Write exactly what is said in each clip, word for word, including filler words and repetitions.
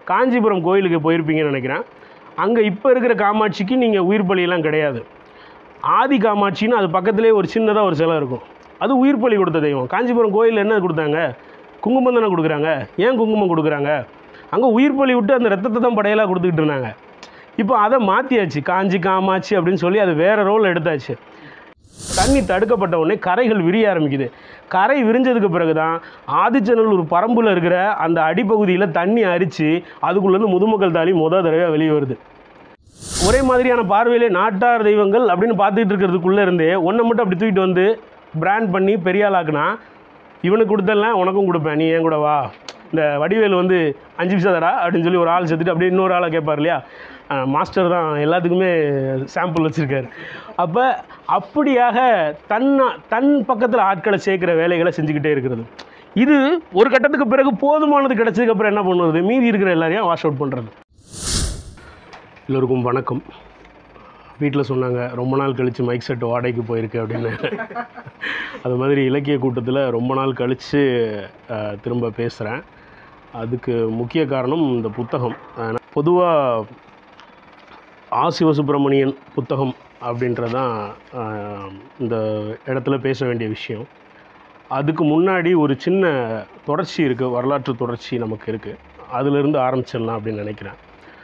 காஞ்சிபுரம் கோயிலுக்கு போயிருப்பீங்கன்னு நினைக்கிறேன். அங்கே இப்போ இருக்கிற காமாட்சிக்கு நீங்கள் உயிர் பலியெல்லாம் கிடையாது. ஆதி காமாட்சின்னு அது பக்கத்துலேயே ஒரு சின்னதாக ஒரு சிலை இருக்கும். அது உயிர் பலி கொடுத்த தெய்வம். காஞ்சிபுரம் கோயிலில் என்ன கொடுத்தாங்க? குங்குமம் தானே கொடுக்குறாங்க. ஏன் குங்குமம் கொடுக்குறாங்க? அங்கே உயிர் பலி விட்டு அந்த ரத்தத்தை தான் படையலாக கொடுத்துக்கிட்டு இருந்தாங்க. இப்போ அதை மாற்றியாச்சு, காஞ்சி காமாட்சி அப்படின்னு சொல்லி அது வேறு ரோல் எடுத்தாச்சு. தண்ணி தடுக்கப்பட்ட உடனே கரைகள் விரிய ஆரம்பிக்குது. கரை விரிஞ்சதுக்கு பிறகு தான் ஆதிச்சநல்லூர் பரம்பில் இருக்கிற அந்த அடிப்பகுதியில் தண்ணி அரித்து அதுக்குள்ளேருந்து முதுமக்கள் தாலி முத தடவையாக வெளியே வருது. ஒரே மாதிரியான பார்வையிலே நாட்டார் தெய்வங்கள் அப்படின்னு பார்த்துக்கிட்டு இருக்கிறதுக்குள்ளே இருந்தே ஒன்றை மட்டும் அப்படி தூக்கிட்டு வந்து பிராண்ட் பண்ணி பெரிய ஆளாக்குனா, இவனுக்கு கொடுத்தலாம் உனக்கும் கொடுப்பேன், நீ ஏன் கூட வா. இந்த வடிவேல் வந்து அஞ்சு பிசாதடா அப்படின்னு சொல்லி ஒரு ஆள் செத்துட்டு அப்படியே இன்னொரு ஆளை கேட்பார் இல்லையா, மாஸ்டர் தான் எல்லாத்துக்குமே சாம்பிள் வச்சுருக்காரு. அப்போ அப்படியாக தன்னை தன் பக்கத்தில் ஆட்களை சேர்க்குற வேலைகளை செஞ்சுக்கிட்டே இருக்கிறது. இது ஒரு கட்டத்துக்கு பிறகு போதுமானது கிடச்சதுக்கப்புறம் என்ன பண்ணுறது? மீதி இருக்கிற எல்லாரையும் வாஷ் அவுட் பண்ணுறது. எல்லோருக்கும் வணக்கம். வீட்டில் சொன்னாங்க ரொம்ப நாள் கழித்து மைக் செட் வாடகைக்கு போயிருக்கு அப்படின்னு. அது மாதிரி இலக்கிய கூட்டத்தில் ரொம்ப நாள் கழித்து திரும்ப பேசுகிறேன். அதுக்கு முக்கிய காரணம் இந்த புத்தகம். பொதுவாக ஆ.சிவசுப்ரமணியன் புத்தகம் அப்படின்றதான் இந்த இடத்துல பேச வேண்டிய விஷயம். அதுக்கு முன்னாடி ஒரு சின்ன தொடர்ச்சி இருக்குது, வரலாற்று தொடர்ச்சி நமக்கு இருக்குது. அதிலிருந்து ஆரம்பிச்சிடலாம் அப்படின்னு நினைக்கிறேன்.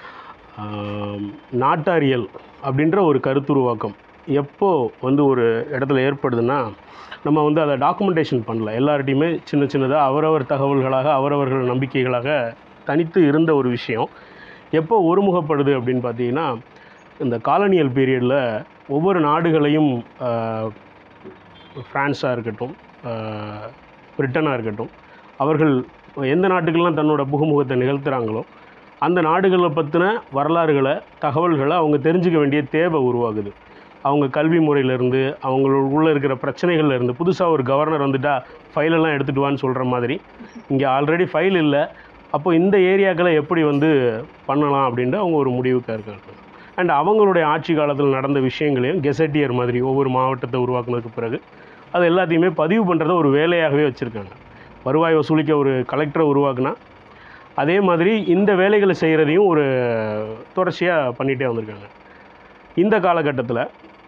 நாட்டாரியல் அப்படின்ற ஒரு கருத்துருவாக்கம் எப்போ வந்து ஒரு இடத்துல ஏற்படுதுன்னா, நம்ம வந்து அதை டாக்குமெண்டேஷன் பண்ணல. எல்லார்ட்டையுமே சின்ன சின்னதாக அவரவர் தகவல்களாக அவரவர்கள் நம்பிக்கைகளாக தனித்து இருந்த ஒரு விஷயம் எப்போ ஒருமுகப்படுது அப்படின்னு பார்த்தீங்கன்னா, இந்த காலனியல் பீரியடில் ஒவ்வொரு நாடுகளையும், ஃப்ரான்ஸாக இருக்கட்டும், பிரிட்டனாக இருக்கட்டும், அவர்கள் எந்த நாட்டுக்கெல்லாம் தன்னோட புகுமுகத்தை நிகழ்த்துகிறாங்களோ அந்த நாடுகளை பற்றின வரலாறுகளை தகவல்களை அவங்க தெரிஞ்சுக்க வேண்டிய தேவை உருவாகுது. அவங்க கல்வி முறையிலேருந்து அவங்களுக்குள்ளே இருக்கிற பிரச்சனைகள்லேருந்து, புதுசாக ஒரு கவர்னர் வந்துட்டால் ஃபைலெல்லாம் எடுத்துகிட்டு வான்னு சொல்கிற மாதிரி இங்கே ஆல்ரெடி ஃபைல் இல்லை, அப்போ இந்த ஏரியாக்களை எப்படி வந்து பண்ணலாம் அப்படின்ட்டு அவங்க ஒரு முடிவுக்காக இருக்காங்க. அண்ட் அவங்களுடைய ஆட்சி காலத்தில் நடந்த விஷயங்களையும் கெசட்டியர் மாதிரி ஒவ்வொரு மாவட்டத்தை உருவாக்குனதுக்கு பிறகு அது எல்லாத்தையுமே பதிவு பண்ணுறத ஒரு வேலையாகவே வச்சுருக்காங்க. வருவாய் வசூலிக்க ஒரு கலெக்டரை உருவாக்குனா அதே மாதிரி இந்த வேலைகளை செய்கிறதையும் ஒரு தொடர்ச்சியாக பண்ணிகிட்டே வந்திருக்காங்க. இந்த காலகட்டத்தில்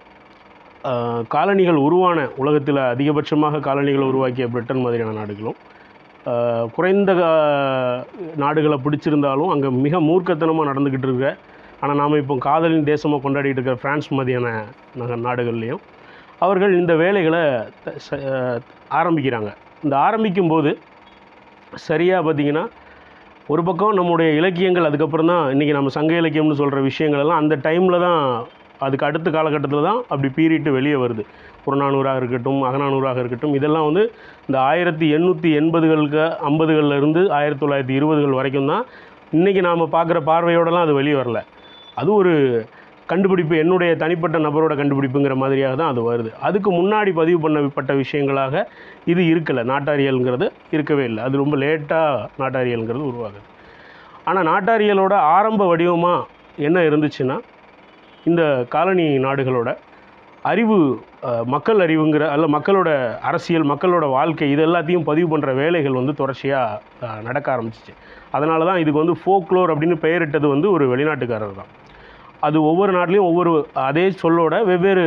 காலனிகள் உருவான உலகத்தில் அதிகபட்சமாக காலனிகளை உருவாக்கிய பிரிட்டன் மாதிரியான நாடுகளும், குறைந்த நாடுகளை பிடிச்சிருந்தாலும் அங்கே மிக மூர்க்கத்தனமாக நடந்துக்கிட்டு இருக்க, ஆனால் நாம் இப்போ காதலின் தேசமாக கொண்டாடிட்டு இருக்கிற ஃப்ரான்ஸ் மாதிரியான நாடுகள்லேயும் அவர்கள் இந்த வேலைகளை ஆரம்பிக்கிறாங்க. இந்த ஆரம்பிக்கும்போது சரியாக பார்த்திங்கன்னா, ஒரு பக்கம் நம்முடைய இலக்கியங்கள், அதுக்கப்புறம் தான் இன்றைக்கி நம்ம சங்க இலக்கியம்னு சொல்கிற விஷயங்களெல்லாம் அந்த டைமில் தான், அதுக்கு அடுத்த காலகட்டத்தில் தான் அப்படி பீறிட்டு வெளியே வருது. புறநானூறாக இருக்கட்டும், அகநானூறாக இருக்கட்டும், இதெல்லாம் வந்து இந்த ஆயிரத்தி எண்ணூற்றி எண்பதுகளுக்கு ஐம்பதுகளில் இருந்து ஆயிரத்தி தொள்ளாயிரத்தி இருபதுகள் வரைக்கும் தான். இன்றைக்கி நாம் பார்க்குற பார்வையோடலாம் அது வெளியே வரல. அது ஒரு கண்டுபிடிப்பு, என்னுடைய தனிப்பட்ட நபரோட கண்டுபிடிப்புங்கிற மாதிரியாக தான் அது வருது. அதுக்கு முன்னாடி பதிவு பண்ணப்பட்ட விஷயங்களாக இது இருக்கலை. நாட்டாரியல்ங்கிறது இருக்கவே இல்லை. அது ரொம்ப லேட்டாக நாட்டாரியல்ங்கிறது உருவாகுது. ஆனால் நாட்டாரியலோட ஆரம்ப வடிவமாக என்ன இருந்துச்சுன்னா, இந்த காலனி நாடுகளோட அறிவு, மக்கள் அறிவுங்கிற அல்ல மக்களோட அரசியல், மக்களோட வாழ்க்கை, இது எல்லாத்தையும் பதிவு பண்ணுற வேலைகள் வந்து தொடர்ச்சியாக நடக்க ஆரம்பிச்சிச்சு. அதனால தான் இதுக்கு வந்து ஃபோக்லோர் அப்படின்னு பெயரிட்டது வந்து ஒரு வெளிநாட்டுக்காரர் தான். அது ஒவ்வொரு நாட்டிலையும் ஒவ்வொரு அதே சொல்லோட வெவ்வேறு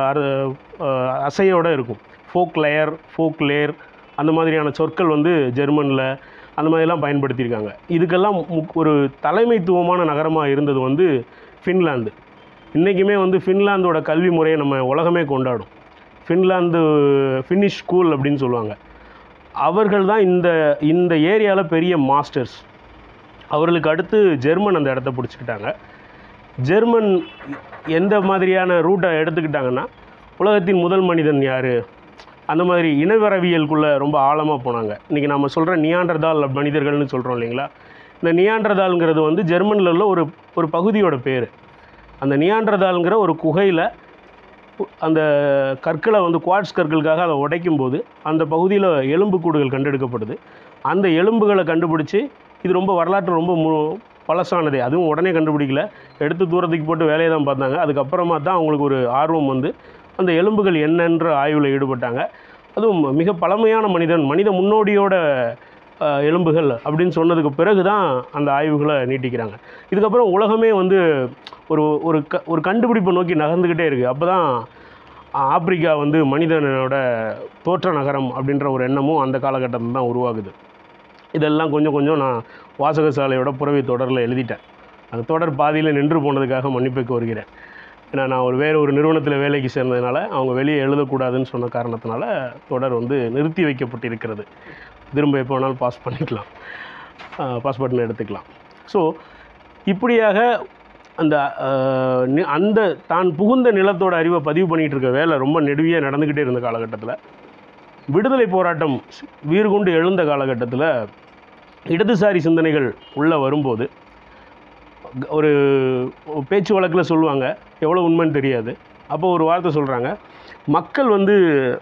அசையோடு இருக்கும். ஃபோக் லேயர், ஃபோக் லேயர், அந்த மாதிரியான சொற்கள் வந்து ஜெர்மனில் அந்த மாதிரிலாம் பயன்படுத்தியிருக்காங்க. இதுக்கெல்லாம் ஒரு தலைமைத்துவமான நகரமாக இருந்தது வந்து ஃபின்லாந்து. இன்றைக்குமே வந்து ஃபின்லாந்தோட கல்வி முறையை நம்ம உலகமே கொண்டாடும். ஃபின்லாந்து ஃபினிஷ் ஸ்கூல் அப்படின்னு சொல்லுவாங்க. அவர்கள் தான் இந்த இந்த ஏரியாவில் பெரிய மாஸ்டர்ஸ். அவர்களுக்கு அடுத்து ஜெர்மன் அந்த இடத்த பிடிச்சிக்கிட்டாங்க. ஜெர்மன் எந்த மாதிரியான ரூட்டை எடுத்துக்கிட்டாங்கன்னா, உலகத்தின் முதல் மனிதன் யார், அந்த மாதிரி இனவரவியலுக்குள்ளே ரொம்ப ஆழமாக போனாங்க. இன்றைக்கி நம்ம சொல்கிற நியாண்டர்தால் மனிதர்கள்னு சொல்கிறோம் இல்லைங்களா, இந்த நியாண்டர்தால்ங்கிறது வந்து ஜெர்மனில் உள்ள ஒரு ஒரு பகுதியோட பேர். அந்த நியாண்டர்தால்ங்கிற ஒரு குகையில் அந்த கற்களை வந்து குவாட்ஸ் கற்களுக்காக அதை உடைக்கும்போது அந்த பகுதியில் எலும்புக்கூடுகள் கண்டெடுக்கப்படுது. அந்த எலும்புகளை கண்டுபிடிச்சி, இது ரொம்ப வரலாற்று ரொம்ப மு பழசானதே, அதுவும் உடனே கண்டுபிடிக்கல, எடுத்து தூரத்துக்கு போட்டு வேலையை தான் பார்த்தாங்க. அதுக்கப்புறமா தான் அவங்களுக்கு ஒரு ஆர்வம் வந்து அந்த எலும்புகள் என்னன்ற ஆய்வில் ஈடுபட்டாங்க. அதுவும் மிக பழமையான மனிதன், மனித முன்னோடியோட எலும்புகள் அப்படின்னு சொன்னதுக்கு பிறகு தான் அந்த ஆய்வுகளை நீட்டிக்கிறாங்க. இதுக்கப்புறம் உலகமே வந்து ஒரு ஒரு க ஒரு கண்டுபிடிப்பை நோக்கி நகர்ந்துக்கிட்டே இருக்குது. அப்போ தான் ஆப்பிரிக்கா வந்து மனிதனோட தோற்ற நகரம் அப்படின்ற ஒரு எண்ணமும் அந்த காலகட்டத்தில் தான் உருவாகுது. இதெல்லாம் கொஞ்சம் கொஞ்சம் நான் வாசகசாலையோட புறவி தொடரில் எழுதிட்டேன். அந்த தொடர் பாதியில் நின்று போனதுக்காக மன்னிப்பு கோருகிறேன். ஏன்னா நான் ஒரு வேறு ஒரு நிறுவனத்தில் வேலைக்கு சேர்ந்ததுனால அவங்க வெளியே எழுதக்கூடாதுன்னு சொன்ன காரணத்தினால தொடர் வந்து நிறுத்தி வைக்கப்பட்டிருக்கிறது. திரும்ப எப்போ வேணாலும் பாஸ் பண்ணிக்கலாம், பாஸ் பட்டன் எடுத்துக்கலாம். ஸோ இப்படியாக அந்த அந்த தான் புகுந்த நிலத்தோட அறிவை பதிவு பண்ணிகிட்டு இருக்க வேலை ரொம்ப நெடுவியாக நடந்துக்கிட்டே இருந்த காலகட்டத்தில், விடுதலை போராட்டம் வீறு கொண்டு எழுந்த காலகட்டத்தில் இடதுசாரி சிந்தனைகள் உள்ளே வரும்போது ஒரு பேச்சு வழக்கில் சொல்லுவாங்க, எவ்வளோ உண்மைன்னு தெரியாது. அப்போ ஒரு வார்த்தை சொல்கிறாங்க, மக்கள் வந்து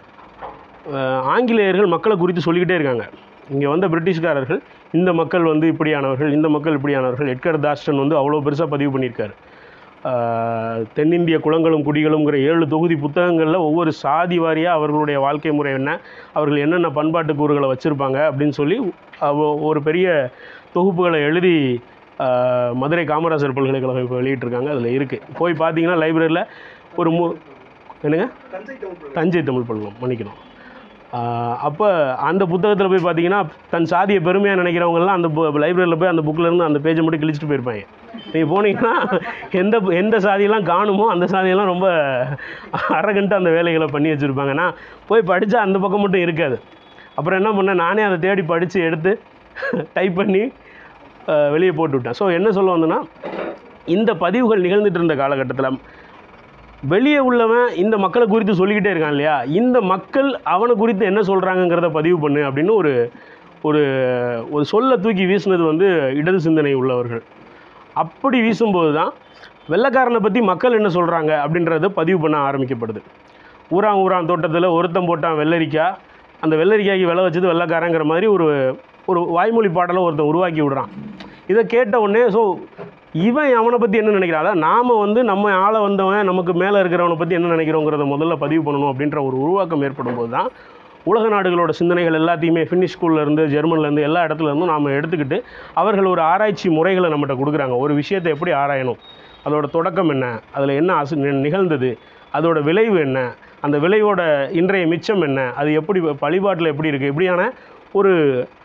ஆங்கிலேயர்கள் மக்களை குறித்து சொல்லிக்கிட்டே இருக்காங்க. இங்கே வந்த பிரிட்டிஷ்காரர்கள் இந்த மக்கள் வந்து இப்படியானவர்கள், இந்த மக்கள் இப்படியானவர்கள். எட்கர் தாஸ்டன் வந்து அவ்வளோ பெருசாக பதிவு பண்ணியிருக்காரு. தென்னிந்திய குளங்களும் குடிகளுங்கிற ஏழு தொகுதி புத்தகங்களில் ஒவ்வொரு சாதி வாரியாக அவர்களுடைய வாழ்க்கை முறை என்ன, அவர்கள் என்னென்ன பண்பாட்டு கூறுகளை வச்சுருப்பாங்க அப்படின்னு சொல்லி ஒரு பெரிய தொகுப்புகளை எழுதி மதுரை காமராசர் பல்கலைக்கழகம் இப்போ வெளியிட்டிருக்காங்க. அதில் இருக்குது, போய் பார்த்தீங்கன்னா லைப்ரரியில் ஒரு மூ என்னங்க தஞ்சை தமிழ் பல்கலம் மன்னிக்கணும். அப்போ அந்த புத்தகத்தில் போய் பார்த்தீங்கன்னா தன் சாதியை பெருமையாக நினைக்கிறவங்கலாம் அந்த லைப்ரரியில் போய் அந்த புக்கிலேருந்து அந்த பேஜை மட்டும் கிழிச்சிட்டு போயிருப்பாங்க. நீங்கள் போனீங்கன்னா எந்த எந்த சாதியெல்லாம் காணுமோ அந்த சாதியெல்லாம் ரொம்ப அரகண்ட்டாக அந்த வேலைகளை பண்ணி வச்சுருப்பாங்க. நான் போய் படித்தா அந்த பக்கம் மட்டும் இருக்காது. அப்புறம் என்ன பண்ணேன், நானே அதை தேடி படித்து எடுத்து டைப் பண்ணி வெளியே போட்டு விட்டேன். ஸோ என்ன சொல்ல வந்தேன்னா, இந்த பதிவுகள் நிகழ்ந்துட்டு இருந்த காலகட்டத்தில் வெளியே உள்ளவன் இந்த மக்களை குறித்து சொல்லிக்கிட்டே இருக்கான் இல்லையா, இந்த மக்கள் அவனை குறித்து என்ன சொல்கிறாங்கங்கிறத பதிவு பண்ணு அப்படின்னு ஒரு ஒரு ஒரு சொல்ல தூக்கி வீசினது வந்து இடது சிந்தனை உள்ளவர்கள். அப்படி வீசும்போது தான் வெள்ளைக்காரனை பற்றி மக்கள் என்ன சொல்கிறாங்க அப்படின்றத பதிவு பண்ண ஆரம்பிக்கப்படுது. ஊரான் ஊரான் தோட்டத்தில் ஒருத்தம் போட்டான் வெள்ளரிக்காய், அந்த வெள்ளரிக்காய்க்கு விலை வச்சது வெள்ளைக்காரங்கிற மாதிரி ஒரு ஒரு வாய்மொழி பாடலை ஒருத்தன் உருவாக்கி விடுறான். இதை கேட்ட உடனே ஸோ இவன் அவனை பற்றி என்ன நினைக்கிறான், அதான் நாம் வந்து நம்ம ஆளை வந்தவன் நமக்கு மேலே இருக்கிறவனை பற்றி என்ன நினைக்கிறோங்கிறத முதல்ல பதிவு பண்ணணும் அப்படின்ற ஒரு உருவாக்கம் ஏற்படும் போது தான் உலக நாடுகளோட சிந்தனைகள் எல்லாத்தையுமே ஃபின்னிஷ் ஸ்கூல்லேருந்து ஜெர்மன்லேருந்து எல்லா இடத்துலேருந்தும் நாம் எடுத்துக்கிட்டு அவர்கள் ஒரு ஆராய்ச்சி முறைகளை நம்மகிட்ட கொடுக்குறாங்க. ஒரு விஷயத்தை எப்படி ஆராயணும், அதோட தொடக்கம் என்ன, அதில் என்ன அசு நிகழ்ந்தது, அதோட விளைவு என்ன, அந்த விளைவோட இன்றைய மிச்சம் என்ன, அது எப்படி வழிபாட்டில் எப்படி இருக்குது, இப்படியான ஒரு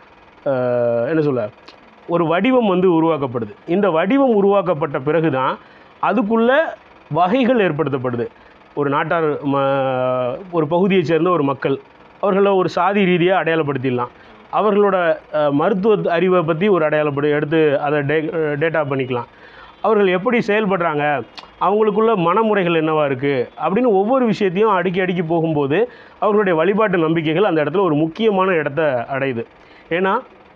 என்ன சொல்ல ஒரு வடிவம் வந்து உருவாக்கப்படுது. இந்த வடிவம் உருவாக்கப்பட்ட பிறகு தான் அதுக்குள்ள வகைகள் ஏற்படுத்தப்படுது. ஒரு நாட்டார் ம ஒரு பகுதியை சேர்ந்த ஒரு மக்கள், அவர்களை ஒரு சாதி ரீதியாக அடையாளப்படுத்திடலாம். அவர்களோட மருத்துவ அறிவை பற்றி ஒரு அடையாளப்படு எடுத்து அதை டே டேட்டா பண்ணிக்கலாம். அவர்கள் எப்படி செயல்படுறாங்க, அவங்களுக்குள்ள மனமுறைகள் என்னவாக இருக்குது அப்படின்னு ஒவ்வொரு விஷயத்தையும் அடுக்கி அடுக்கி போகும்போது அவர்களுடைய வழிபாட்டு நம்பிக்கைகள் அந்த இடத்துல ஒரு முக்கியமான இடத்த அடையுது. ஏன்னா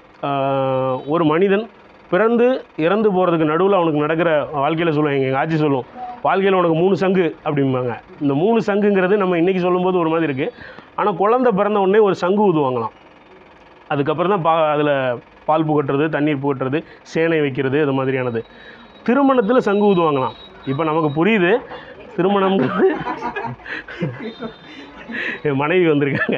ஒரு மனிதன் பிறந்து இறந்து போகிறதுக்கு நடுவில் அவனுக்கு நடக்கிற வாழ்க்கையில் சொல்லுவாங்க, எங்கள் ஆட்சி சொல்லுவோம், வாழ்க்கையில் உனக்கு மூணு சங்கு அப்படிம்பாங்க. இந்த மூணு சங்குங்கிறது நம்ம இன்றைக்கி சொல்லும்போது ஒரு மாதிரி இருக்குது. ஆனால் குழந்தை பிறந்த உடனே ஒரு சங்கு ஊதுவாங்களாம். அதுக்கப்புறம் தான் பா அதில் பால் புகட்டுறது, தண்ணீர் புகட்டுறது, சேனை வைக்கிறது, அது மாதிரியானது. திருமணத்தில் சங்கு ஊதுவாங்களாம். இப்போ நமக்கு புரியுது திருமணம்ங்கிறது. என் மனைவி வந்திருக்காங்க.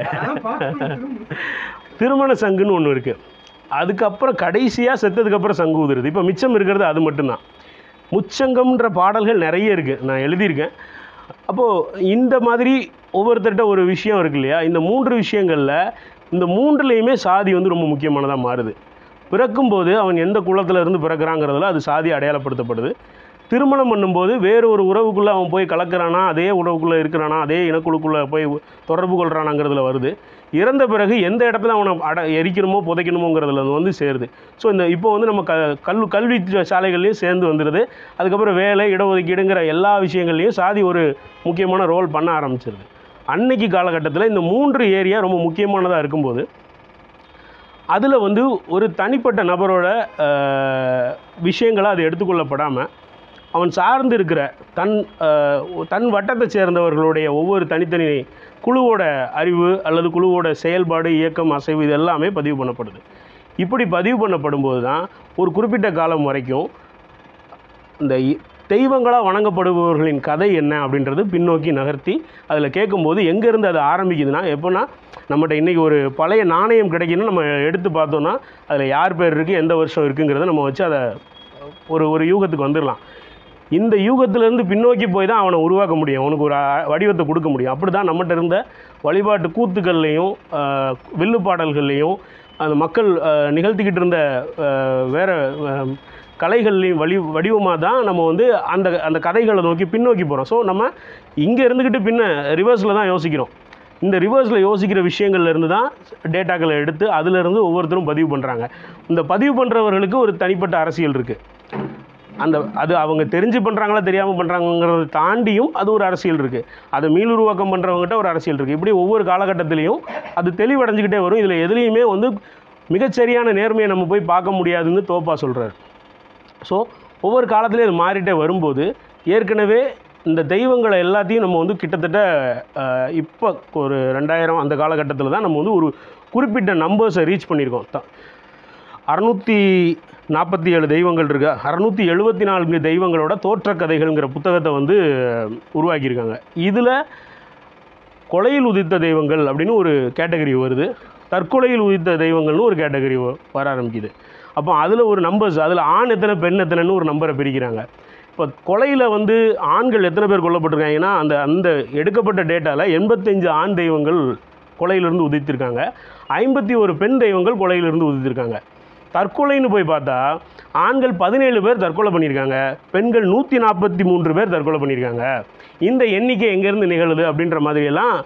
திருமண சங்குன்னு ஒன்று இருக்குது. அதுக்கப்புறம் கடைசியாக செத்ததுக்கப்புறம் சங்கு ஊதுறது. இப்போ மிச்சம் இருக்கிறது அது மட்டும்தான். முச்சங்கம்ன்ற பாடல்கள் நிறைய இருக்குது, நான் எழுதியிருக்கேன். அப்போது இந்த மாதிரி ஒவ்வொருத்தர்கிட்ட ஒரு விஷயம் இருக்கு இல்லையா, இந்த மூன்று விஷயங்களில் இந்த மூன்றுலேயுமே சாதி வந்து ரொம்ப முக்கியமானதாக மாறுது. பிறக்கும்போது அவன் எந்த குலத்தில் இருந்து பிறக்கிறாங்கிறதுல அது சாதி அடையாளப்படுத்தப்படுது. திருமணம் பண்ணும்போது வேறு ஒரு உறவுக்குள்ளே அவன் போய் கலக்கிறானா, அதே உறவுக்குள்ளே இருக்கிறானா, அதே இனக்குழுக்குள்ளே போய் தொடர்பு கொள்கிறானாங்கிறதுல வருது. இறந்த பிறகு எந்த இடத்துல அவனை அட எரிக்கணுமோ புதைக்கணுமோங்கிறதுல வந்து சேருது. ஸோ இந்த இப்போ வந்து நம்ம க கல் கல்வி சாலைகள்லேயும் சேர்ந்து வந்துடுது. அதுக்கப்புறம் வேலை, இடஒதுக்கீடுங்கிற எல்லா விஷயங்கள்லையும் சாதி ஒரு முக்கியமான ரோல் பண்ண ஆரம்பிச்சிருது. அன்னைக்கு காலகட்டத்தில் இந்த மூன்று ஏரியா ரொம்ப முக்கியமானதாக இருக்கும்போது அதில் வந்து ஒரு தனிப்பட்ட நபரோட விஷயங்களை அது எடுத்துக்கொள்ளப்படாமல் அவன் சார்ந்து இருக்கிற தன் தன் வட்டத்தை சேர்ந்தவர்களுடைய ஒவ்வொரு தனித்தனி குழுவோட அறிவு அல்லது குழுவோட செயல்பாடு, இயக்கம், அசைவு இது எல்லாமே பதிவு பண்ணப்படுது. இப்படி பதிவு பண்ணப்படும் போது தான் ஒரு குறிப்பிட்ட காலம் வரைக்கும் இந்த தெய்வங்களாக வணங்கப்படுபவர்களின் கதை என்ன அப்படின்றது பின்னோக்கி நகர்த்தி அதில் கேட்கும்போது எங்கேருந்து அது ஆரம்பிக்குதுன்னா, எப்போனா நம்மகிட்ட இன்றைக்கி ஒரு பழைய நாணயம் கிடைக்கணும்னு நம்ம எடுத்து பார்த்தோன்னா அதில் யார் பேர் இருக்குது, எந்த வருஷம் இருக்குங்கிறத நம்ம வச்சு அதை ஒரு ஒரு யூகத்துக்கு வந்துடலாம். இந்த யூகத்திலேருந்து பின்னோக்கி போய் தான் அவனை உருவாக்க முடியும், அவனுக்கு ஒரு வடிவத்தை கொடுக்க முடியும். அப்படி தான் நம்மகிட்ட இருந்த வழிபாட்டு கூத்துக்கள்லேயும் வில்லு பாடல்கள்லேயும் அந்த மக்கள் நிகழ்த்திக்கிட்டு இருந்த வேறு கலைகள்லையும் வழி வடிவமாக தான் நம்ம வந்து அந்த அந்த கதைகளை நோக்கி பின்னோக்கி போகிறோம். ஸோ நம்ம இங்கே இருந்துக்கிட்டு பின்ன ரிவர்ஸில் தான் யோசிக்கிறோம். இந்த ரிவர்ஸில் யோசிக்கிற விஷயங்கள்லேருந்து தான் டேட்டாக்களை எடுத்து அதிலேருந்து ஒவ்வொருத்தரும் பதிவு பண்ணுறாங்க. இந்த பதிவு பண்ணுறவர்களுக்கு ஒரு தனிப்பட்ட அரசியல் இருக்குது. அந்த அது அவங்க தெரிஞ்சு பண்ணுறாங்களா தெரியாமல் பண்ணுறாங்கிறத தாண்டியும் அது ஒரு அரசியல் இருக்குது. அதை மீளுருவாக்கம் பண்ணுறவங்ககிட்ட ஒரு அரசியல் இருக்குது. இப்படி ஒவ்வொரு காலகட்டத்திலையும் அது தெளிவடைஞ்சிக்கிட்டே வரும். இதில் எதுலேயுமே வந்து மிகச்சரியான நேர்மையை நம்ம போய் பார்க்க முடியாதுன்னு தோப்பா சொல்கிறார். ஸோ ஒவ்வொரு காலத்துலேயும் அது மாறிட்டே வரும்போது ஏற்கனவே இந்த தெய்வங்களை எல்லாத்தையும் நம்ம வந்து கிட்டத்தட்ட இப்போ ஒரு ரெண்டாயிரம் அந்த காலகட்டத்தில் தான் நம்ம வந்து ஒரு குறிப்பிட்ட நம்பர்ஸை ரீச் பண்ணியிருக்கோம். த அறுநூற்றி நாற்பத்தி ஏழு தெய்வங்கள் இருக்கா, அறுநூற்றி எழுபத்தி நான்கு தெய்வங்களோட தோற்றக்கதைகள்ங்கிற புத்தகத்தை வந்து உருவாக்கியிருக்காங்க. இதில் கொலையில் உதித்த தெய்வங்கள் அப்படின்னு ஒரு கேட்டகரி வருது, தற்கொலையில் உதித்த தெய்வங்கள்னு ஒரு கேட்டகரி வர ஆரம்பிக்குது. அப்போ அதில் ஒரு நம்பர்ஸ், அதில் ஆண் எத்தனை பெண் எத்தனைன்னு ஒரு நம்பரை பிரிக்கிறாங்க. இப்போ கொலையில் வந்து ஆண்கள் எத்தனை பேர் கொல்லப்பட்டிருக்காங்கன்னா அந்த அந்த எடுக்கப்பட்ட டேட்டாவில் எண்பத்தஞ்சு ஆண் தெய்வங்கள் கொலையிலிருந்து உதித்திருக்காங்க, ஐம்பத்தி ஒரு பெண் தெய்வங்கள் கொலையிலிருந்து உதித்திருக்காங்க. தற்கொலைன்னு போய் பார்த்தா ஆண்கள் பதினேழு பேர் தற்கொலை பண்ணியிருக்காங்க, பெண்கள் நூற்றி நாற்பத்தி மூன்று பேர் தற்கொலை பண்ணியிருக்காங்க. இந்த எண்ணிக்கை எங்கேருந்து நிகழுது அப்படின்ற மாதிரியெல்லாம்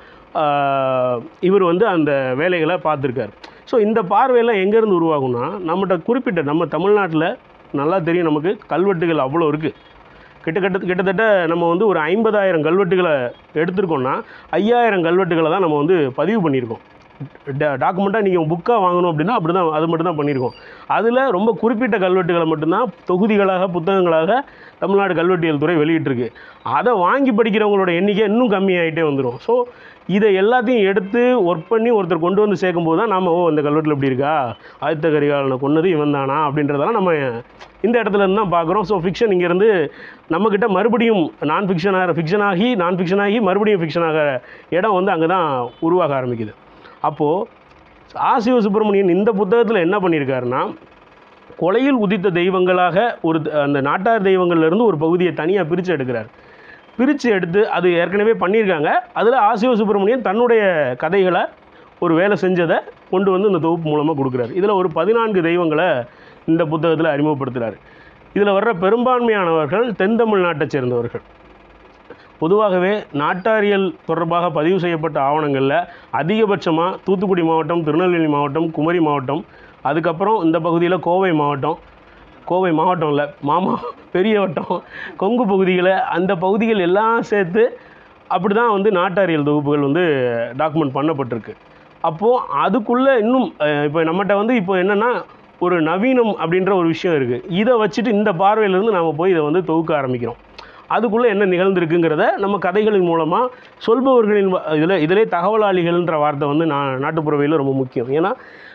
இவர் வந்து அந்த வேலைகளை பார்த்துருக்கார். ஸோ இந்த பார்வையெல்லாம் எங்கேருந்து உருவாகும்னா நம்மகிட்ட குறிப்பிட்ட நம்ம தமிழ்நாட்டில் நல்லா தெரியும், நமக்கு கல்வெட்டுகள் அவ்வளோ இருக்குது. கிட்டத்தட்ட கிட்டத்தட்ட நம்ம வந்து ஒரு ஐம்பதாயிரம் கல்வெட்டுகளை எடுத்துருக்கோன்னா ஐயாயிரம் கல்வெட்டுகளை தான் நம்ம வந்து பதிவு பண்ணியிருக்கோம். டாக்குமெண்ட்டாக நீங்கள் புக்காக வாங்கணும் அப்படின்னா அப்படி தான், அது மட்டும் தான் பண்ணியிருக்கோம். அதில் ரொம்ப குறிப்பிட்ட கல்வெட்டுகளை மட்டும்தான் தொகுதிகளாக புத்தகங்களாக தமிழ்நாடு கல்வெட்டியல் துறை வெளியிட்டிருக்கு. அதை வாங்கி படிக்கிறவங்களோட எண்ணிக்கை இன்னும் கம்மியாகிட்டே வந்துடும். ஸோ இதை எல்லாத்தையும் எடுத்து ஒர்க் பண்ணி ஒருத்தர் கொண்டு வந்து சேர்க்கும்போது தான் நாம் ஓ இந்த கல்வெட்டில் எப்படி இருக்கா, ஆதித்த கரிகாலனை கொன்னது இவன் தானா அப்படின்றதெல்லாம் நம்ம இந்த இடத்துல இருந்து தான் பார்க்குறோம். ஸோ ஃபிக்ஷன் இங்கேருந்து நம்மக்கிட்ட மறுபடியும் நான் ஃபிக்ஷனாக ஃபிக்ஷன் ஆகி நான் ஃபிக்ஷன் ஆகி மறுபடியும் ஃபிக்ஷன் ஆகிற இடம் வந்து அங்கே தான் உருவாக ஆரம்பிக்குது. அப்போது ஆ சிவசுப்ரமணியன் இந்த புத்தகத்தில் என்ன பண்ணியிருக்காருன்னா, கொலையில் உதித்த தெய்வங்களாக ஒரு அந்த நாட்டார் தெய்வங்கள்லேருந்து ஒரு பகுதியை தனியாக பிரித்து எடுக்கிறார். பிரித்து எடுத்து அது ஏற்கனவே பண்ணியிருக்காங்க. அதில் ஆ சிவசுப்ரமணியன் தன்னுடைய கதைகளை ஒரு வேலை செஞ்சதை கொண்டு வந்து இந்த தொகுப்பு மூலமாக கொடுக்குறாரு. இதில் ஒரு பதினான்கு தெய்வங்களை இந்த புத்தகத்தில் அறிமுகப்படுத்துகிறார். இதில் வர்ற பெரும்பான்மையானவர்கள் தென் தமிழ்நாட்டை சேர்ந்தவர்கள். பொதுவாகவே நாட்டாரியல் தொடர்பாக பதிவு செய்யப்பட்ட ஆவணங்களில் அதிகபட்சமாக தூத்துக்குடி மாவட்டம், திருநெல்வேலி மாவட்டம், குமரி மாவட்டம், அதுக்கப்புறம் இந்த பகுதியில் கோவை மாவட்டம், கோவை மாவட்டம் இல்லை மாமா பெரிய வட்டம், கொங்கு பகுதிகளை, அந்த பகுதிகள் எல்லாம் சேர்த்து அப்படி தான் வந்து நாட்டாரியல் தொகுப்புகள் வந்து டாக்குமெண்ட் பண்ணப்பட்டிருக்கு. அப்போது அதுக்குள்ளே இன்னும் இப்போ நம்மகிட்ட வந்து இப்போ என்னென்னா ஒரு நவீனம் அப்படின்ற ஒரு விஷயம் இருக்குது. இதை வச்சுட்டு இந்த பார்வையிலேருந்து நாம் போய் இதை வந்து தொகுக்க ஆரம்பிக்கிறோம். அதுக்குள்ளே என்ன நிகழ்ந்திருக்குங்கிறத நம்ம கதைகளின் மூலமாக சொல்பவர்களின் இதில் இதிலே தகவலாளிகள்ன்ற வார்த்தை வந்து நான் நாட்டுப்புறவையில் ரொம்ப முக்கியம். ஏன்னா